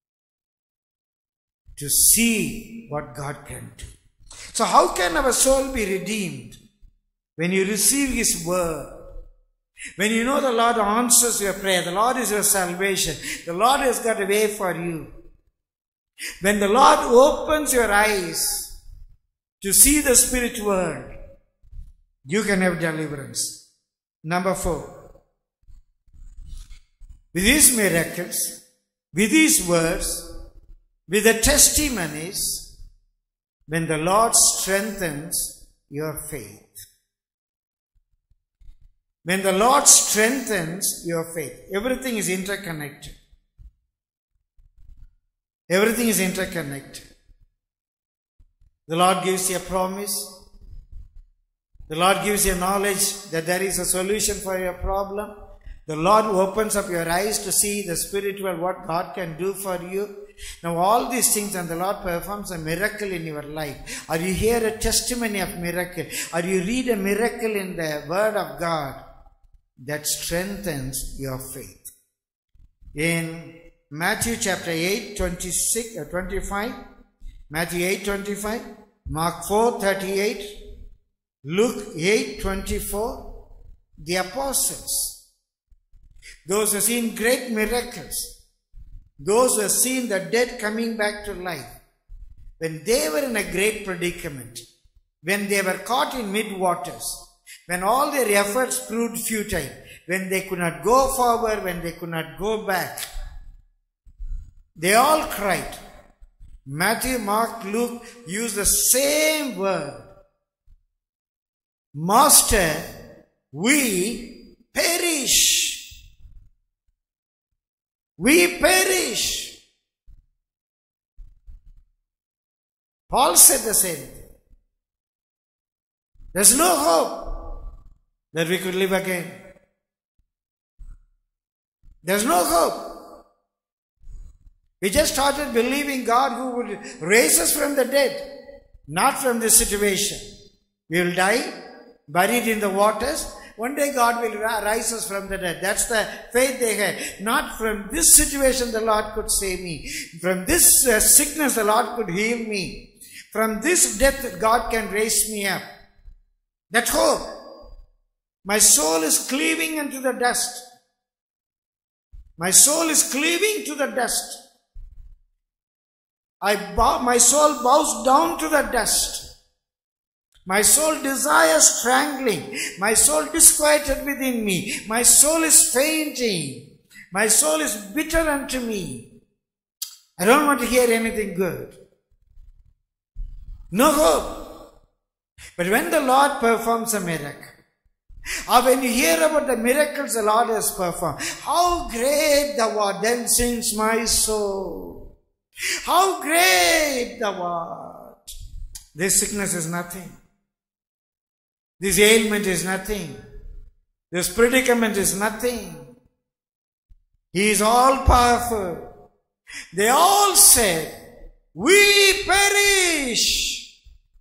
[SPEAKER 1] to see what God can do. So how can our soul be redeemed? When you receive his word. When you know the Lord answers your prayer. The Lord is your salvation. The Lord has got a way for you. When the Lord opens your eyes to see the spirit world, you can have deliverance. Number four. With these miracles, with these words, with the testimonies, when the Lord strengthens your faith. When the Lord strengthens your faith, everything is interconnected. Everything is interconnected. The Lord gives you a promise. The Lord gives you knowledge that there is a solution for your problem. The Lord opens up your eyes to see the spiritual, what God can do for you. Now all these things, and the Lord performs a miracle in your life, or you hear a testimony of miracle, or you read a miracle in the Word of God, that strengthens your faith. In Matthew chapter eight, twenty-six, uh, twenty-five, Matthew eight, twenty-five, Mark four, thirty-eight, Luke eight, twenty-four, the apostles, those who have seen great miracles, those who have seen the dead coming back to life, when they were in a great predicament, when they were caught in mid-waters, when all their efforts proved futile, when they could not go forward, when they could not go back, they all cried. Matthew, Mark, Luke use the same word. Master, we perish. We perish. Paul said the same thing. There's no hope that we could live again. There's no hope. We just started believing God who would raise us from the dead, not from this situation. We will die, buried in the waters. One day God will rise us from the dead. That's the faith they had. Not from this situation the Lord could save me. From this uh, sickness the Lord could heal me. From this death God can raise me up. That hope. My soul is cleaving into the dust. My soul is cleaving to the dust. I bow, my soul bows down to the dust. My soul desires strangling. My soul disquieted within me. My soul is fainting. My soul is bitter unto me. I don't want to hear anything good. No hope. But when the Lord performs a miracle, or when you hear about the miracles the Lord has performed, how great thou art, then sings my soul. How great thou art. This sickness is nothing. This ailment is nothing. This predicament is nothing. He is all powerful. They all said, we perish.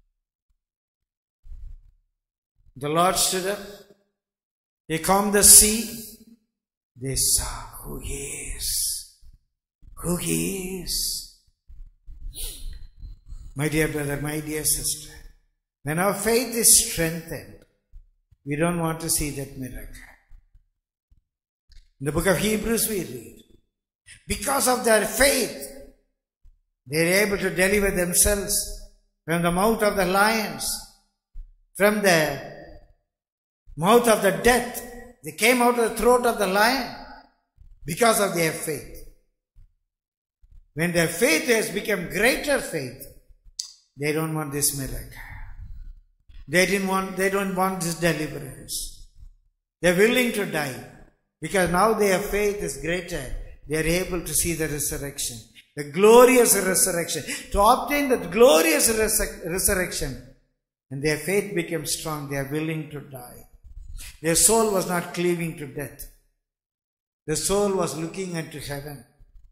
[SPEAKER 1] The Lord stood up. He calmed the sea. They saw who He is. Who He is. My dear brother, my dear sister, when our faith is strengthened, we don't want to see that miracle. In the book of Hebrews we read, because of their faith, they are able to deliver themselves from the mouth of the lions, from the mouth of the death. They came out of the throat of the lion because of their faith. When their faith has become greater faith, they don't want this miracle. They didn't want, they don't want this deliverance. They're willing to die because now their faith is greater. They are able to see the resurrection, the glorious resurrection. To obtain that glorious resur- resurrection, and their faith became strong, they are willing to die. Their soul was not cleaving to death. The soul was looking into heaven.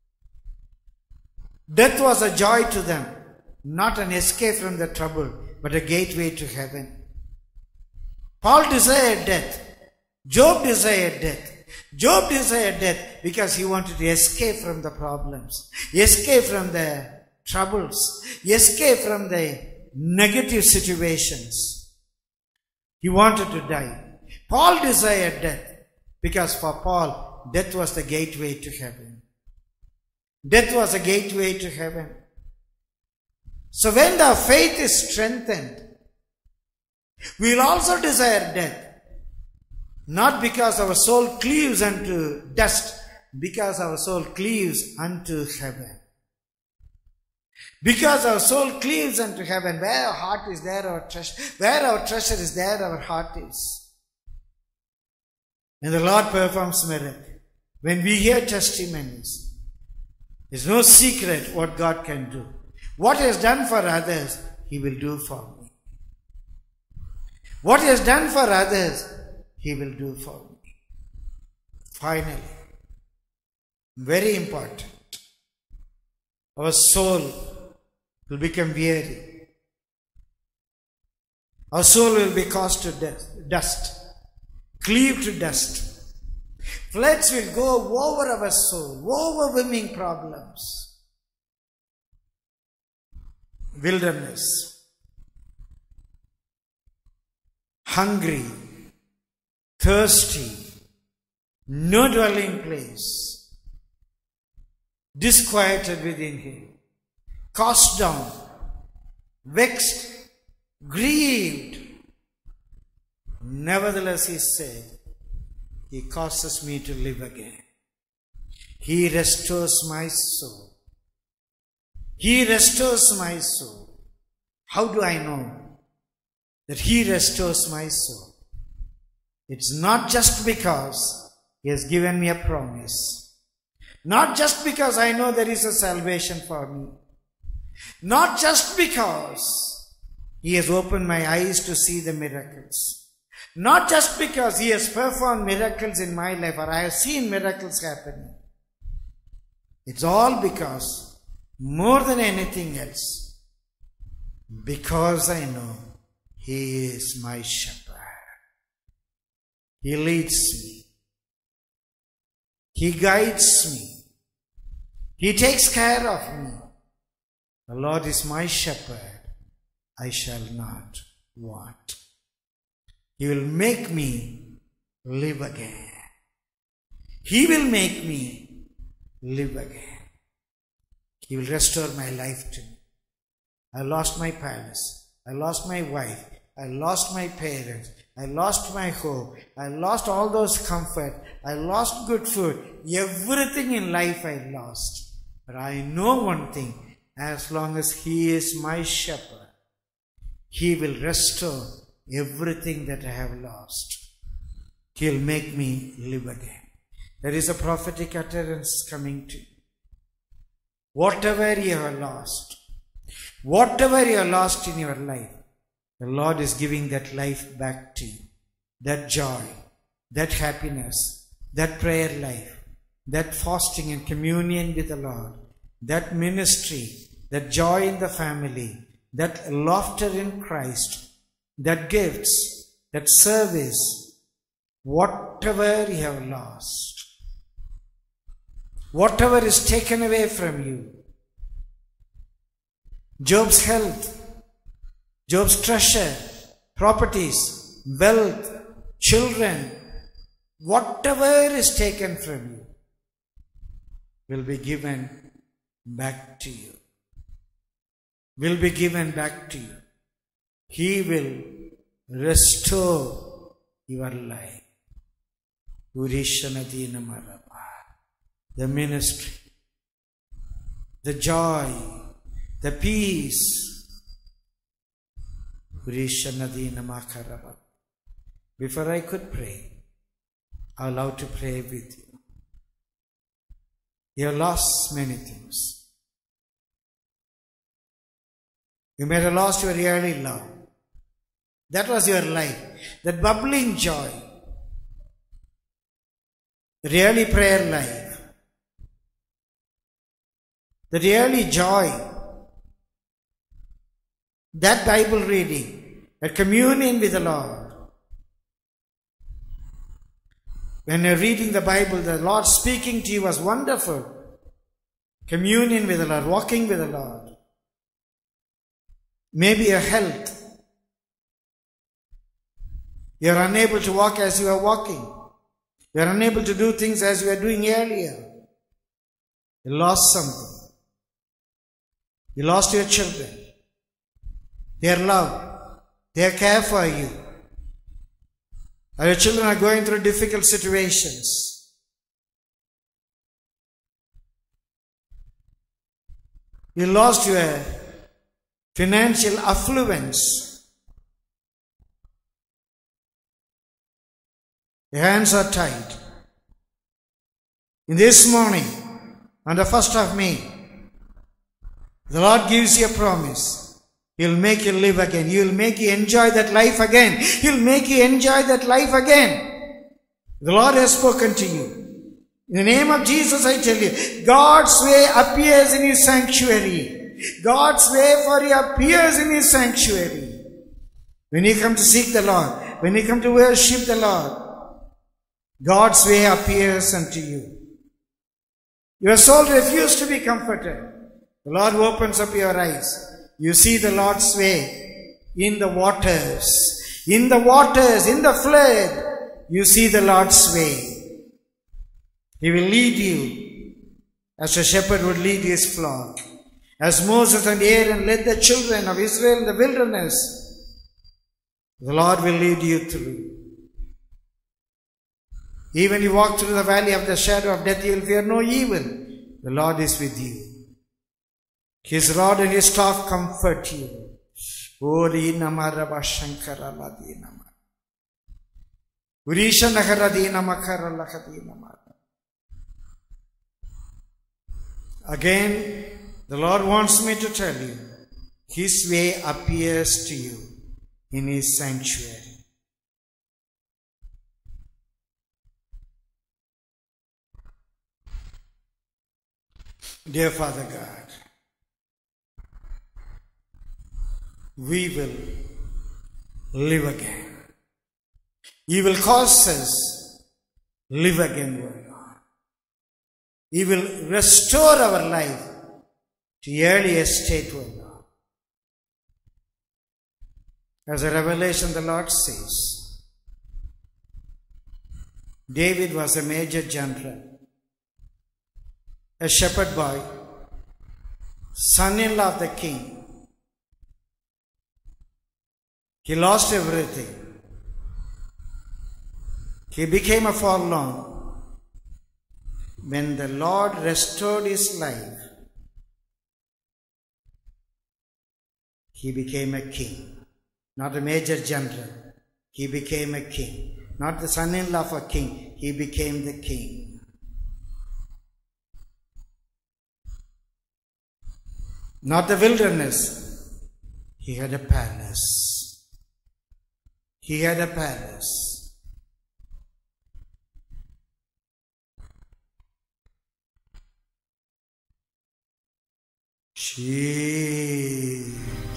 [SPEAKER 1] Death was a joy to them, not an escape from the trouble, but a gateway to heaven. Paul desired death. Job desired death. Job desired death because he wanted to escape from the problems, escape from the troubles, escape from the negative situations. He wanted to die. Paul desired death because for Paul, death was the gateway to heaven. Death was a gateway to heaven. So when the faith is strengthened, we will also desire death. Not because our soul cleaves unto dust, because our soul cleaves unto heaven. Because our soul cleaves unto heaven. Where our heart is, there our treasure. Where our treasure is, there our heart is. And the Lord performs miracle. When we hear testimonies, there's no secret what God can do. What He has done for others, He will do for me. What He has done for others, He will do for me. Finally, very important. our soul will become weary. Our soul will be cast to dust, cleave to dust. Floods will go over our soul, overwhelming problems. Wilderness, hungry, thirsty, no dwelling place, disquieted within him, cast down, vexed, grieved. Nevertheless, he said, He causes me to live again. He restores my soul. He restores my soul. How do I know that He restores my soul? It's not just because He has given me a promise. Not just because I know there is a salvation for me. Not just because He has opened my eyes to see the miracles. Not just because He has performed miracles in my life or I have seen miracles happening. It's all because, more than anything else, because I know He is my shepherd. He leads me. He guides me. He takes care of me. The Lord is my shepherd. I shall not want. He will make me live again. He will make me live again. He will restore my life to me. I lost my palace. I lost my wife. I lost my parents. I lost my home. I lost all those comfort. I lost good food. Everything in life I lost. But I know one thing. As long as He is my shepherd, He will restore everything that I have lost. He'll make me live again. There is a prophetic utterance coming to you. Whatever you have lost, whatever you have lost in your life, the Lord is giving that life back to you. That joy, that happiness, that prayer life, that fasting and communion with the Lord, that ministry, that joy in the family, that laughter in Christ, that gifts, that service, whatever you have lost, whatever is taken away from you, Job's health, Job's treasure, properties, wealth, children, whatever is taken from you will be given back to you. Will be given back to you. He will restore your life. The ministry, the joy, the peace. Before I could pray, I would love to pray with you. You have lost many things. You may have lost your early love. That was your life. That bubbling joy. The early prayer life. The early joy. That Bible reading. That communion with the Lord. When you're reading the Bible, the Lord speaking to you was wonderful. Communion with the Lord. Walking with the Lord. Maybe your health. You are unable to walk as you are walking. You are unable to do things as you were doing earlier. You lost something. You lost your children. Their love. Their care for you. Or your children are going through difficult situations. You lost your financial affluence. Your hands are tied. In this morning, on the first of May, the Lord gives you a promise. He'll make you live again. He'll make you enjoy that life again. He'll make you enjoy that life again. The Lord has spoken to you. In the name of Jesus, I tell you, God's way appears in His sanctuary. God's way for you appears in His sanctuary. When you come to seek the Lord, when you come to worship the Lord, God's way appears unto you. Your soul refused to be comforted. The Lord opens up your eyes. You see the Lord's way in the waters. In the waters, in the flood, you see the Lord's way. He will lead you as a shepherd would lead his flock. As Moses and Aaron led the children of Israel in the wilderness, the Lord will lead you through. Even you walk through the valley of the shadow of death, you will fear no evil. The Lord is with you. His rod and His staff comfort you. Again, the Lord wants me to tell you, His way appears to you in His sanctuary. Dear Father God, we will live again. You will cause us live again, O Lord. You will restore our life to the earlier state, O Lord. As a revelation, the Lord says, David was a major general, a shepherd boy, son-in-law of the king. He lost everything. He became a forlorn. When the Lord restored his life, he became a king. Not a major general. He became a king. Not the son-in-law of a king. He became the king. Not the wilderness. He had a palace. He had a palace. Jesus,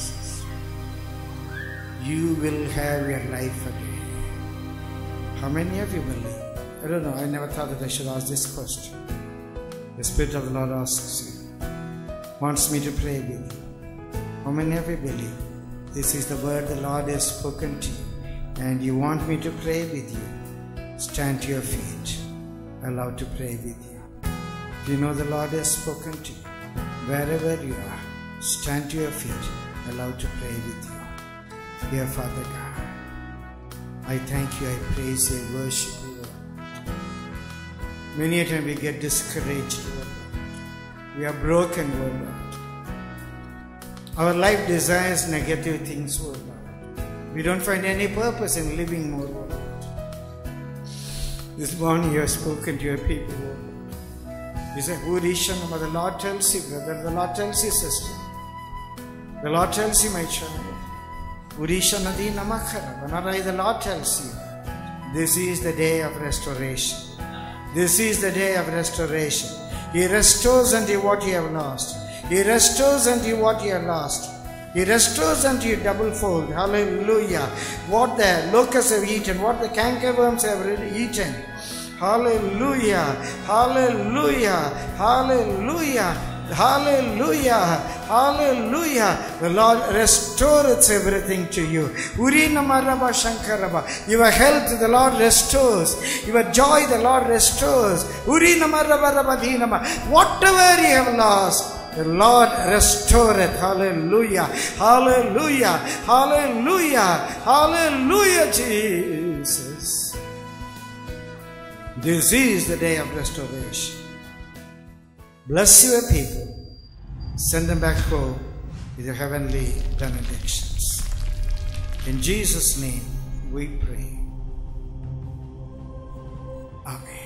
[SPEAKER 1] you will have your life again. How many of you believe? I don't know, I never thought that I should ask this question. The Spirit of the Lord asks you, wants me to pray with you. How many of you believe? This is the word the Lord has spoken to you, and you want me to pray with you. Stand to your feet, allowed to pray with you. If you know the Lord has spoken to you, wherever you are, stand to your feet, allowed to pray with you. Dear Father God, I thank you, I praise you, I worship you, Lord. Many a time we get discouraged, Lord. We are broken, Lord. Our life desires negative things, Lord. We don't find any purpose in living more, Lord. This morning you have spoken to your people, Lord. You say, Urishanama, the Lord tells you, brother, the Lord tells you, sister. The Lord tells you, my child. Urishanadi namakara, Vanarai, the Lord tells you, this is the day of restoration. This is the day of restoration. He restores unto what you have lost. He restores unto what you have lost. He restores unto you double-fold. Hallelujah. What the locusts have eaten, what the cankerworms have eaten. Hallelujah. Hallelujah. Hallelujah. Hallelujah. Hallelujah. The Lord restores everything to you. Urinamaraba Shankaraba. Your health, the Lord restores. Your joy, the Lord restores. Urinamaraba Rabadinama. Whatever you have lost, the Lord restoreth. Hallelujah. Hallelujah. Hallelujah. Hallelujah, Jesus. This is the day of restoration. Bless your people. Send them back home with your heavenly benedictions. In Jesus' name we pray. Amen.